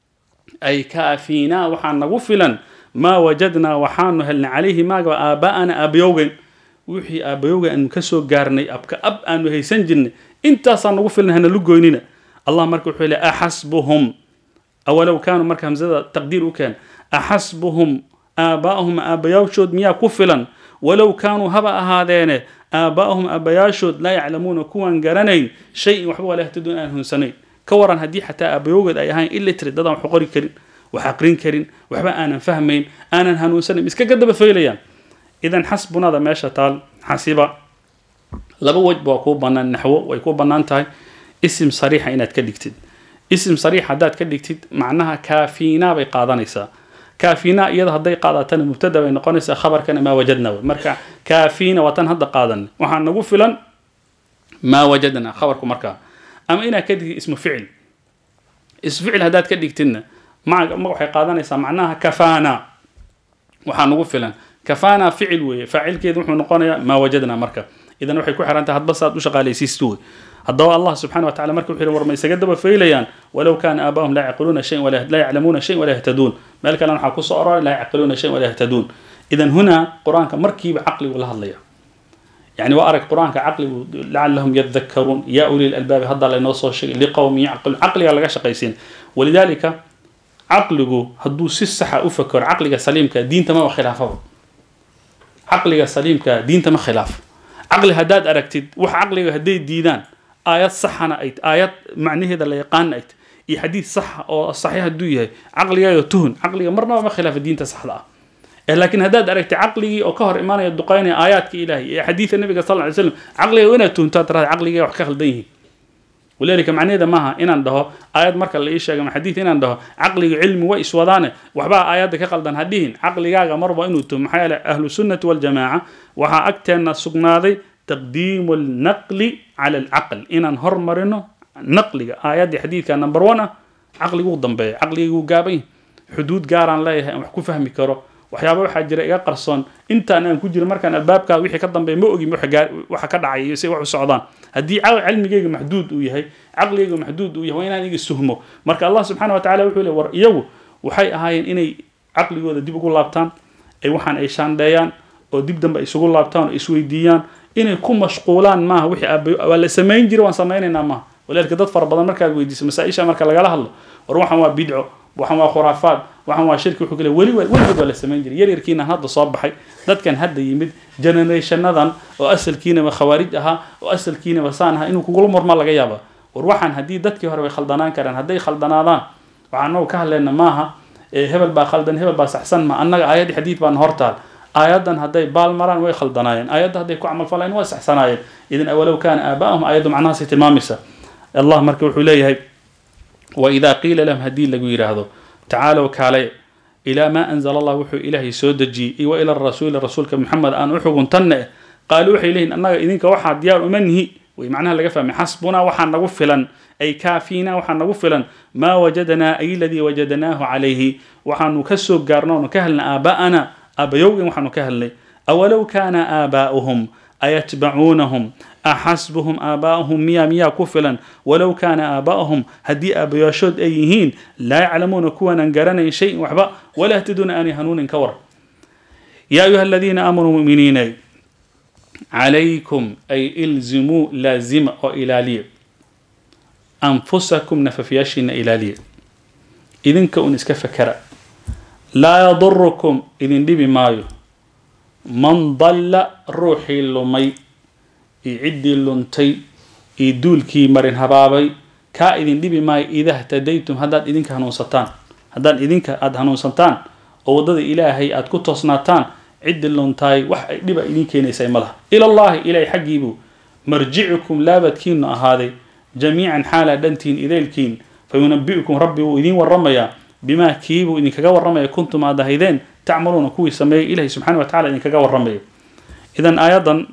أي كافينا وحان نغفلا ما وجدنا وحان هلنا عليه ما آباءنا أبيوغن وحي أبيوغن أن كسو قارني أبكى أب أنه هيسنجن انت صنغفلنا هنا لقوينينا الله مركو حولي أحسبهم أولو كانوا مركو همزة تقدير كان أحسبهم آباءهم أبيوشود ميا كفلا ولو كانوا هبا هذين آباءهم أبيوشود لا يعلمون كوان قرنين شيء وحبوا لا يهتدون أنهم سنين كوران هدي حتى أبيوجد أي هاي إلا ترد ده حقري كرين وحقرين كرين وحبا أنا فهمين أنا هنوسن مسك قد بفيليان إذا حسبنا هذا ماشى تال حسيبة لبوج بوكو بنان نحو ويكون بنان تاي اسم صريح إن تكدكتد اسم صريح هدات كدكتد معناها كافينا بقاضنيسا كافينا إذا هدي قاضتنا مبتدأ بين قانيسا خبر كان ما وجدنا مركع كافينا وتن هذا قاضن وحن نقول فلان ما وجدنا خبركم مركع أما إنا كده اسم فعل اسم فعل هدات كدكتنا ما وحي قاضنيسا معناها كفانا وحن نقول فلان كفانا فعل وفاعل كده وحن نقول ما وجدنا مركع إذا وحي كوحر أنت هتبسط وشغال يسيستوي الضوء الله سبحانه وتعالى مركب حير ورما يسجد فيليان ولو كان آباهم لا يعقلون شيء ولا لا يعلمون شيء ولا يهتدون مالك لنا حكوا صورة لا يعقلون شيء ولا يهتدون إذا هنا قرآن كمركب عقلي ولا هضلية يعني وأرك قرآن كعقلي لعلهم يذكرون يا أولي الألباب هذا لا ينصر شيء لقوم يعقل عقلي على جش قيسين ولذلك عقله هدو سسحة أفكر عقلي سليم كدين تما وخلافه عقلي سليم كدين تما خلاف عقلي هداد أركتد وح عقلي هدي ديدان آيات صحنا أيت آيات معنيه هذا اللي يقان أيت إي حديث صح أو صحيح الدوية عقلي يتهن عقلي مرنا ما خلاف الدين تصح له لكن هذا درجة عقلي أو كهر إيمان يدقين آيات كإلهي حديث النبي صلى الله عليه وسلم عقلي وين تهن ترى عقلي وحكى خلديه ولذلك معنيه ده معها إن عنده آيات مركل اللي إيش يا حديث إن عنده عقلي علم وإيش وضانه وحبا آيات كقلدن هدين عقلي جا مربى إنه تم حيل أهل السنة والجماعة وها أكتر سجنادي تقديم النقل على العقل إن نهر مرنه نقل آيات حديث كان نمبر 1 عقلي قدام بي عقلي جابين حدود جاران لا وحكو فهمي كرو وحيابا waxa jira iga qarsoon inta aan ku jiro markaan albaabka wixii ka dambeeyay ma ogi waxa ka dhacay si wax u socdaan hadii cilmigeyga maxduud uu yahay aqligeyga maxduud uu yahay inaan iga suhmo marka Allah subhanahu wa ta'ala wuxuu leeyahay war iyagu waxay ahaayeen inay aqligooda dib ugu laabtaan ay waxaan ay shaandayaan oo dib dambe isugu laabtaan oo isweydiiyaan inay ku mashquulaan ma wixii wala sameyn jiro waan sameeynaa ma walaalka dad far badan marka weydiiso masaa'isha marka laga hadlo war waxaan waa bidco waxaan waa khuraafaad waxaan waa shirki wuxuu kale wali wala sameyn jiray yaryarkiina hadda soo baxay dadkan hadda yimid generationadan oo asalkiina ma khawaarij aha oo asalkiina wasaan aha inuu kugu marma laga yaabo war waxaan hadii dadkii hore way khaldanaan karaan haday khaldanaadaan waxaan ka hadlayna maaha hebel baa khaldan hebel baa saxsan ma annaga aayad xadiid baan hortaal aayadan haday baal maraan way khaldanaayeen aayada haday ku amal falaan way saxsanaayeen idan awalow kana aabaahum aayadu macnaha si tilmaamisa allah marka wuxuu leeyahay وإذا قيل لهم هدي لقوا يراهدوا تعالوا كالي إلى ما أنزل الله وحو إلهي سودجي وإلى الرسول محمد أن وحو تنئ قالوا وحي إليهن أنك إذنك وحا ديار أمنه ومعناها لقفا من حسبنا وحا نغفلا أي كافينا وحا نغفلا ما وجدنا أي الذي وجدناه عليه وحا نكسو قارنا ونكهلنا آباءنا أبيوغ وحا نكهلنا أولو كان آباؤهم أيتبعونهم أحسبهم آباؤهم ميا كفلا ولو كان آباؤهم هدي أبياشود أيهين لا يعلمون كوانا قرنا شيء وحبا ولا يهتدون أن يهنون كور يا أيها الذين آمنوا مؤمنين عليكم أي إلزموا لازم وإلالية أنفسكم نففياشين إلالية إذن كون اسكفكرا لا يضركم إذن دي بمايو من ضل روحي اللومي يعدي اللونتي يدولكي مرين هبابي كا إذن دي بما إذا اهتديتم هداد إذنك هنوصتان هداد إذنك أد هنوصتان أو ضد إلهي أد كتصناتان عد اللونتاي وح دي بقى إذنك ينسي ملها إلى الله إلهي حقيبو مرجعكم لابتكين هذا جميعا حالا دنتين إذيلكين فينبئكم ربي وإذين والرمية بما كيبو إذنك قوى الرمية كنتم هذا هيدين تعملون كوي سمي إلهي سبحانه وتعالى إذنك قوى الرمية إذن أيضا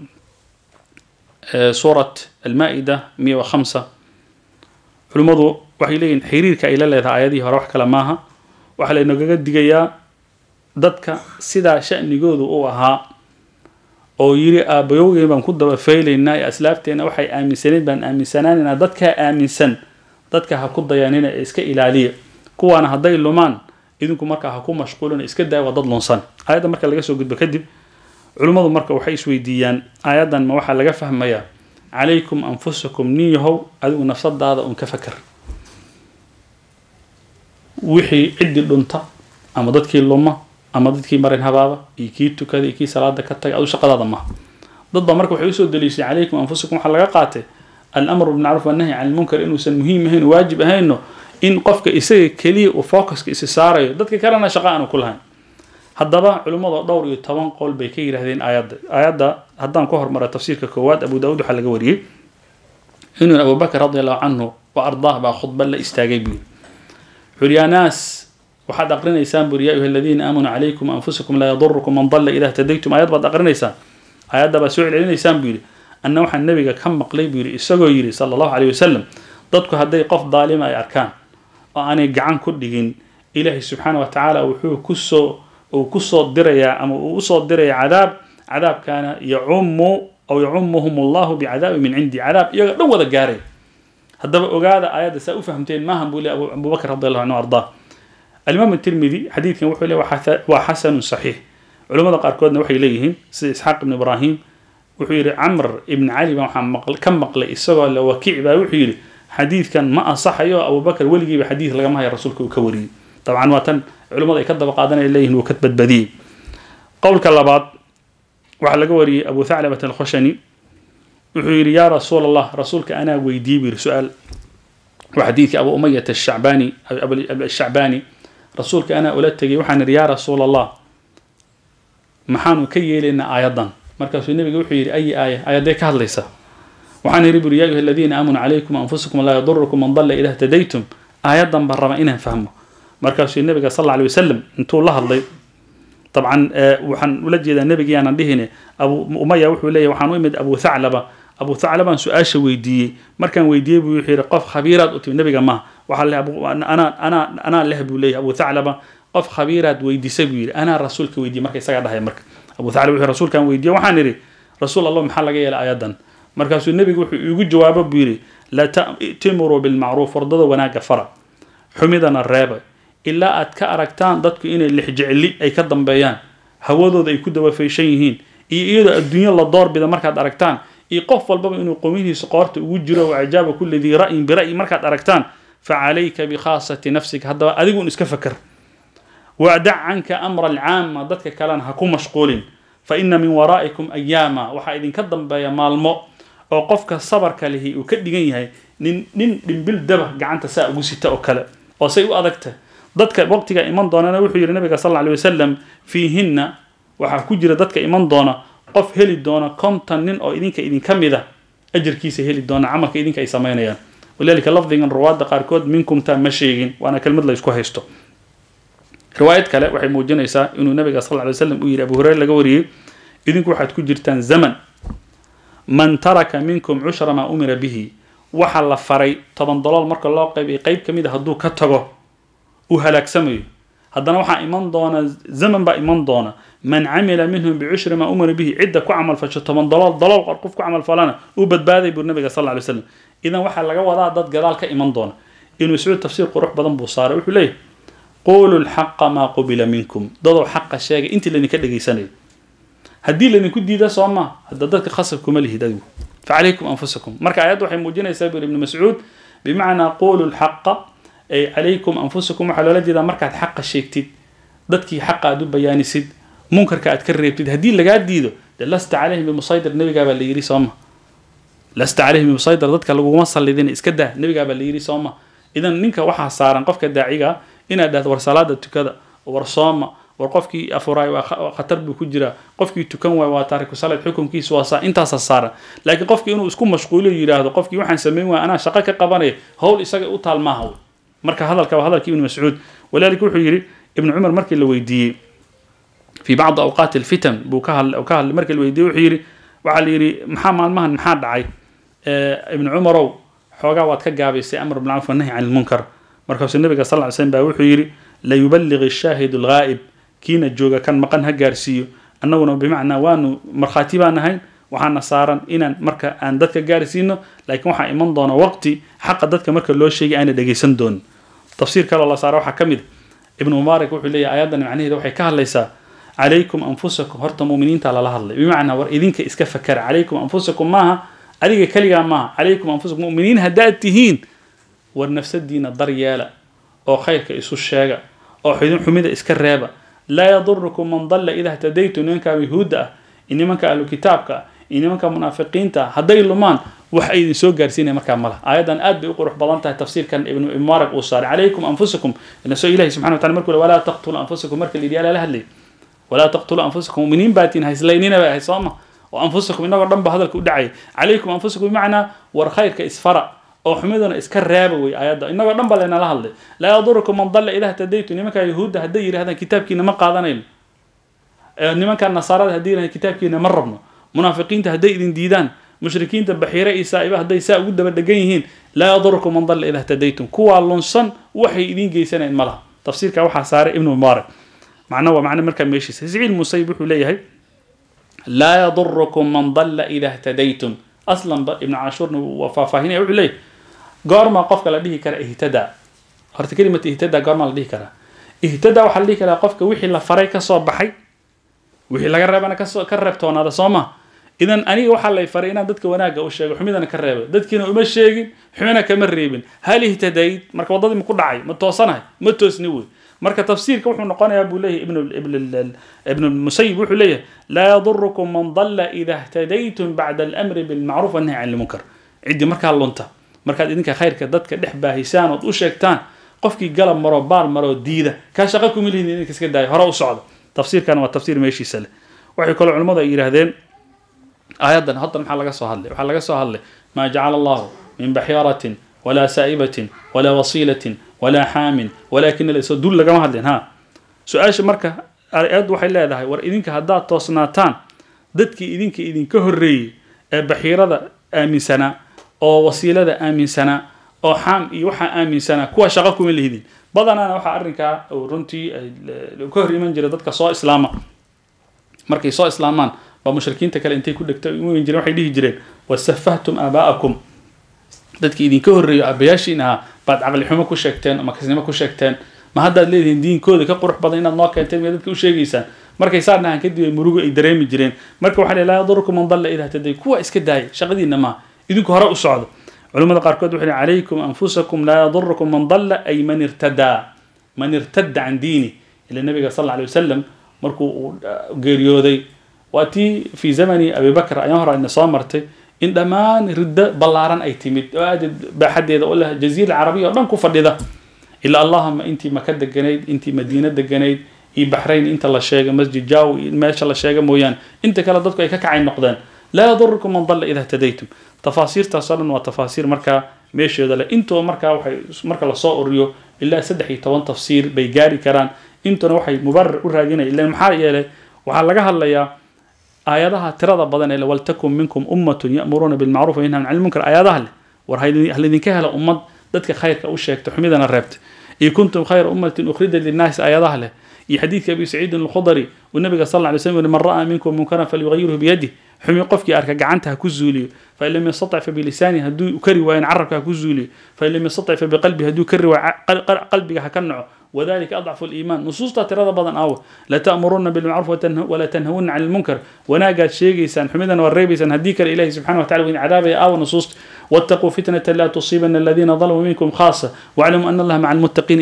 سورة المائدة 105 علماء waxay leeyihiin xiriirka ay la leedahay aayadii hore wax kala maaha waxa la inaga digayaa dadka sida shaqnigoodu uu ahaa oo yiri aabayowgeen baan ku daba faylaynaa ee aslaafteena waxay aaminsaneen baan aaminsanaanina dadka aaminsan dadka ha ku dayaanina iska ilaaliya kuwaana haday lumaan idinku marka ha ku mashquulina iska daawa dad lunsan aayada marka laga soo gudbo kadib علماء مركب وحي سويديان آيادا ما وحا لغا فهميا عليكم أنفسكم نيهو أدو نفسد هذا أنكفكر وحي عدي اللونتا أما ضدكي اللومة أما ضدكي مرين هبابا إيكيتو كذا إيكي صلاة كتاك أدو شقا هذا ما ضد مركب وحي سويد دليسي عليكم أنفسكم حلقا قاتي الأمر بالمعروف والنهي عن المنكر إنه سن مهم هين واجب هينه إن قفك إسي كلي وفوكس إسي ساري ضدك كلنا شقاء كلها هذا علماء دور يتوان قول بكير هذين آيات هذا كهر مرة تفسير كواد أبو داود حلقة وريه إنه أبو بكر رضي الله عنه وأرضاه بخطبة لا استجاب حريا ناس وحد أقرنا إنسان برياء الذين آمنوا عليكم أنفسكم لا يضركم من ضل إذا اهتديتم آيات بعد أقرنا إنسان آيات ده بسؤال علينا إنسان بيري أنه وحن النبي كم مقلي بيري السجويري صلى الله عليه وسلم ضدك هدي قف ظالم أي أركان وأنا جعان كلهن إلهي سبحانه وتعالى وحو كسو دريا أما وصو دريا عذاب كان يعمهم الله بعذاب من عندي عذاب لو ذا جاري هذا وقاعد آيات سأفهمتين ما هم بقول أبو بكر رضي الله عنه وأرضاه الإمام الترمذي حديث كان وحي له وحسن صحيح علماء قاركودنا وحي إليهم إسحاق بن إبراهيم وحي عمرو بن علي محمد كم مقلة السجل وكيع وحي حديث كان ما أصح أبو بكر ولقي بحديث لقمها يا رسول كوري طبعا واتن علماء يكذب قادنا إليهم وكتبت بديه قول كلابات وعلى قوري أبو ثعلبة الخشني وحي يا رسول الله رسولك أنا ويدي سؤال وحديث أبو أمية الشعباني رسولك أنا أولدتك وحن يا رسول الله محانو كي لنا آيضا مركز النبي وحي أي آية ديك هذا ليس وحن يريبوا يا أيها الذين آمنوا عليكم أنفسكم لا يضركم من ضل إذا اهتديتم آيضا برما إنها فهموا مركز النبي صلى الله عليه وسلم انتو الله الله طبعا وحن ولجد النبي أنا دهنه أبو أمية وحي لي وحن ويمد أبو ثعلبة سؤال ويدي مركان ويدي بيحير قف خبيرات أتي النبي جماعة وحل أبو أنا لهب لي أبو ثعلبة قف خبيرات ويدي سبيل أنا رسولك ويدي مركز سجد هاي مركز أبو ثعلبة رسول كان ويدي وحنري رسول الله محل جاي الآيات مركز النبي يقول جوابه بيري لا تأمروا بالمعروف ورضوا وناجا فرع حمدنا الرابع إلا أتكأركتان ضدك إن اللي حجعلي أي كدم بيان هوضوا ذي كده وفي شيئين إذا الدنيا الله دار بذا مركز أركتان يقف الباب إنه قومه سقارت وجرة وعجاب كل ذي رأي برأي مركز أركتان فعليك بخاصة نفسك هذا أديكم إسكفكر وأدع عنك أمر العام ضدك كلام هكون مشغولين فإن من ورائكم أياما وحايدين كدم بيا مالمو وقفك الصبر كله وكدجيه نين بالدبه جعنت ساء وستة أكلا وسيء أذكته ضدك وقتك إيمان دونا وحي النبي صلى الله عليه وسلم فيهن وحكجر ضدك إيمان دونا قف هلي دونا كمتنين أو إذن كم ذا أجر كيس هلي دونا عملك إذن كأي سمينيان ولذلك لفظ إن رواد قاركود منكم تام مشيين وأنا كلمة لا يسكو هيستو رواية كلا وحي موجنا يسا إنه النبي صلى الله عليه وسلم وير أبو هريرة لقوري إذن كو حتكجرتان زمن من ترك منكم عشر ما أمر به وحل فري طبعا ضلال مرك الله قيب كميد هدو كتغو وهلاك سمي هدنا وحا إيمان دونا زمن با إيمان دونا من عمل منهم بعشر ما أمر به عدة كعمل فش طبعا ضلال قرقف كعمل فلانا وبدبادي بالنبي صلى الله عليه وسلم إذا وحا لقى وضع ضد جلال كإيمان دونا إنه يسوي تفسير قروح بدن بوصار ويقول ليه قولوا الحق ما قبل منكم ضدوا حق الشيء أنت اللي نكدجي سنة هدي اللي نكون دي ده صوما هددك خاصكم اللي هدايو فعليكم أنفسكم مركع آيات وحي موجنا يسابر ابن مسعود بمعنى قولوا الحق أي عليكم أنفسكم وحلولات إذا مركع حق الشيء كتير ضدك حق أدو بياني سيد منكر كأتكرر يبتد هدي اللي قاعد ديدو لست عليهم بمصيدر النبي قابل اللي يري صوما لست عليهم بمصيدر ضدك لو وصل لدين إسكده النبي قابل اللي يري صوما إذا نينك وحى صار نقفك الداعية إن ده ورسالات كذا ورصوما وقفكي أفراي وخطر بكجرة قفكي تكون وتارك صلاة حكم كيس وصا أنت صار لكن قفكي إنه اسكون مشغول يراهد قفكي وحن سمين وأنا شقك قبري هول إسقى أطال ما هو مرك هذا الكلام هذا ابن مسعود ولذلك يحيي ابن عمر مرك الويدي في بعض أوقات الفتن بوكهل أو كهل مرك الويدي يحيي وعلي محمد مهن محاد عي ابن عمر حوجا واتكجابي أمر بالمعروف والنهي عن المنكر مركز النبي صلى الله عليه وسلم بيحيي لا يبلغ الشاهد الغائب كين الجوجا كان مقنها جارسيو أنه بمعنى وانو مرخاتي بانهين وحنا صارن إن مركا أن دتك جارسينه لكن وحنا إيمان دونا وقتي حق دتك مركا لو شيء أنا دقيسن دون تفسير كلا الله صار وحنا كمد ابن مبارك وحي لي آيات معنيه ده وحي كهل ليس عليكم أنفسكم هرتم مؤمنين تعالى الله الله بمعنى إذنك إسكفكر عليكم أنفسكم معها عليك كلجا معها عليكم أنفسكم مؤمنين هدأت تهين والنفس الدين الضريالة أو خيرك إسو الشاقة أو حميدة إسكرابة لا يضركم من ضل إذا اهتديتم إنك يهودا إنما كأهل كتابك إنما كمنافقين تا هدي لمان وحيد سو غارسين marka mala aayadan aad bay u qurux badan tahay tafsiirkan ibn Mubarak uu saaray alaykum anfusakum inna soo ilaahi subhanahu wa ta'ala markuu wala taqtulu anfusakum marka lidiyaala la hadlay wala taqtulu anfusakum minin baatin hayslaynina ba haysama wa anfusakum inaga dhanba hadalka u dhacay alaykum anfusakum macna war khayrka isfara oo xumidana iska raaba way aayada inaga dhanba leena la hadlay la yadurukum man dalla ilaha tadaytu nimanka yahuuda haday yiraahdaan kitaabkiina ma qaadanayno nimanka nasaarada haday yiraahdaan kitaabkiina ma rabno munaafiqiinta haday idin diidaan مشركين تبحيرة إسائبة هذا إساء وجود بدجينهن لا يضركم من ضل إذا اهتديتم كوا لنصن وحي إذين جيسنا إن ملا تفسير كوحى سار ابن مبارك معناه ومعنى مركب ماشي سزعي المسيب حليه لا يضركم من ضل إذا اهتديتم أصلا ابن عاشور وفاهين يقول ليه قارما قفك لديه كره اهتدى هرت كلمة اهتدى قارما لديه كره اهتدى وحليه كره قفك وحي لا فريق صباحي وحي لا قرب أنا كربته هذا صومه إذن أني وحلا يفرقنا ضدك وناقة والشيء وحميدنا كرابة ضدك إنه ما الشيء حمينا كمريبن هل اهتديت مركب وضدي مكون دعي متوصنها متوسنوي مركب تفسير كوحنا نقانا يا أبو ليه ابن المسيب وحو ليه لا يضركم من ضل إذا اهتديتم بعد الأمر بالمعروف والنهي عن المنكر عندي مركب اللونتا مركب إذنك خير كضدك دحبة هيسان وشيكتان قفكي قلم مرو بال مرو ديدة كاشقكم اللي إنك سكداي هراء صعد تفسير كان والتفسير ماشي سهل وحي كل علماء يرى هذين آيادا هذا محل لقى سهل ما جعل الله من بحيرة ولا سائبة ولا وصيلة ولا حام ولكن ليس دول لقى ما هذين ها سؤال مركه آيات وحي الله ده ور إذنك هدات توصناتان ضدك إذنك هري بحيرة آمن سنة أو وصيلة آمن سنة أو حام يوحى آمن سنة كوا شغلكم اللي هذين بدنا أنا وحى أرنك أو رنتي الكهري من جرى ضدك صاء إسلام مركي صاء إسلامان بمشركين تكل أنتي كل دكتور ينجري واحد يجي جرين وسفهتم آباءكم ذاتك إذن كهري أبياشينها بعد عقل حماك وشكتين أما كزنمك وشكتين ما هذا اللي دين كود كقرح بدينا الناقة أنتي ذاتك وشيء جيسان مركي صارنا عن كده مروج إدريم جرين مركي وحلا لا يضركم من ضل إذا تدري كوا إسكداي شغلين ما إذن كهراء الصعد علماء القاركود وحلا عليكم أنفسكم لا يضركم من ضل أي من ارتد عن ديني إلى النبي صلى الله عليه وسلم مركو جيريودي وأتي في زمن أبي بكر أيهر إن صامرته إن دمان رد بلارن أي تيمت بحد يقول لها الجزيرة العربية ولن كفر ده إلا اللهم أنت مكة الجنيد أنت مدينة الجنيد إي بحرين أنت الله شيء مسجد جاو ما شاء الله شيء مويان أنت كلا ضدك يكك عين نقدان لا يضركم من ضل إذا اهتديتم تفاسير تصل وتفاسير مركا ماشي ده أنتوا مركا لصاء الريو إلا سدحي توان تفسير بيجاري كران أنتوا نوحي مبرر وراجينا إلا المحار يله وحلقها الله يا آياتها ترى بدن إلا ولتكن منكم أمة يأمرون بالمعروف وينهون عن المنكر آياتها له وهذه الذين كهل أمة ذاتك خير كأوشيك تحميدنا الربط إن كنتم خير أمة أخرجت للناس آياتها له حديث أبي سعيد الخضري والنبي صلى الله عليه وسلم من رأى منكم منكرا فليغيره بيده حمي قفك أركع عنتها كزولي فإن لم يستطع فبلسانه هدو كري وين عرفها كزولي فإن لم يستطع فبقلبه هدو كري وقلبك هكنعه وذلك أضعف الإيمان نصوص ترى بدن أو لا تأمرون بالمعروف ولا تنهون عن المنكر وناقات شيء سان حمدا والريب سان هديك الإله سبحانه وتعالى وإن عذابه أو نصوص واتقوا فتنة لا تصيبن الذين ظلموا منكم خاصة واعلموا أن الله مع المتقين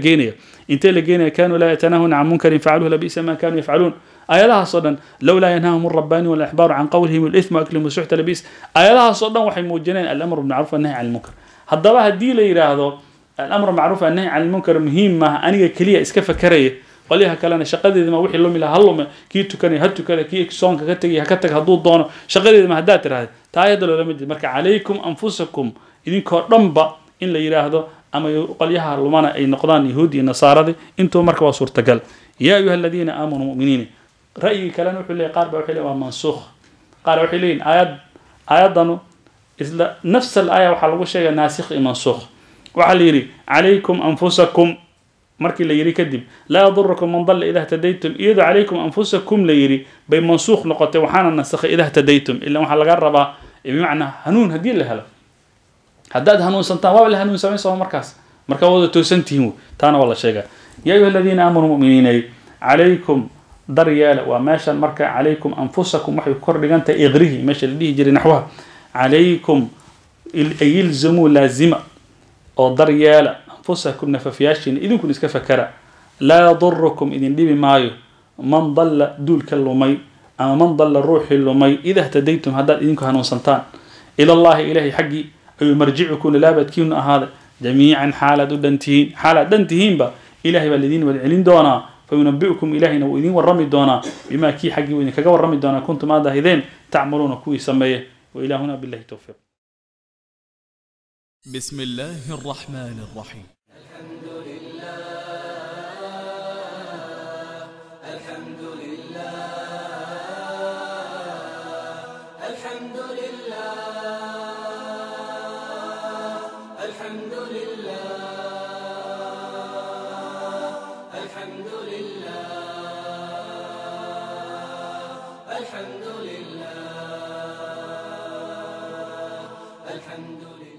انتي لقينا كانوا لا يتناهون عن منكر فعلوه لبئس ما كانوا يفعلون آياتها صدا لولا ينهاهم الرباني والأحبار عن قولهم الإثم وأكلهم السحت لبئس آياتها صدا وحي موجنين الأمر بالمعروف والنهي عن المنكر هذا هدي لي هذا الأمر معروف والنهي عن المنكر مهمة أنا كلية إسكافة كريه قاليها كلنا شقدي ما وحي لهم إلى هلهم كي تكني هتو كذا كي إكسون كتجي هكتك هدود دونه شقدي ما هدات هذا تايد ولا لمد مرك عليكم أنفسكم إذن كرمبا إن لا يراهدو أما قاليها لمانا أي نقدان يهودي النصارى أنتم مركب صورة تقل يا أيها الذين آمنوا مؤمنين رأي كلام وحي قارب وحي ومنسوخ قال وحي لين آيات ضنو إذا نفس الآية وحلو شيء ناسخ منسوخ وعليري عليكم أنفسكم مركي ليري كدب لا يضركم من ضل إذا اهتديتم إذا عليكم أنفسكم ليري بين منسوخ نقطة وحانا النسخ إذا اهتديتم إلا وحال قربا بمعنى هنون هدي اللي هلا هداد هنون سنتان وابل هنون سوين سوا مركز وضع توسنتيمو تانا والله شيء يا أيها الذين آمنوا مؤمنين عليكم دريال وماشا مركا عليكم أنفسكم وحي كردغانتا إغريه ماشا اللي يجري نحوها عليكم يلزموا لازمة أو دريال أنفسكم نففياشين إذن كن إسكا فكرة لا يضركم إذن دي بمايو من ضل دول كاللومي أما من ضل الروح اللومي إذا اهتديتم هذا إذن كهانون سنتان إلى الله إلهي حقي أي مرجعكم للابدكين هذا جميعا حالة دنتهين با إلهي والذين والعلين دونا فينبئكم إلهنا وإذين والرمي دونا بما كي حقي وإذن كاقا والرمي دونا كنتم هذا إذين تعملون كوي سميه وإلهنا بالله توفيق. بسم الله الرحمن الرحيم. الحمد لله الحمد لله الحمد لله الحمد لله الحمد لله الحمد لله الحمد لله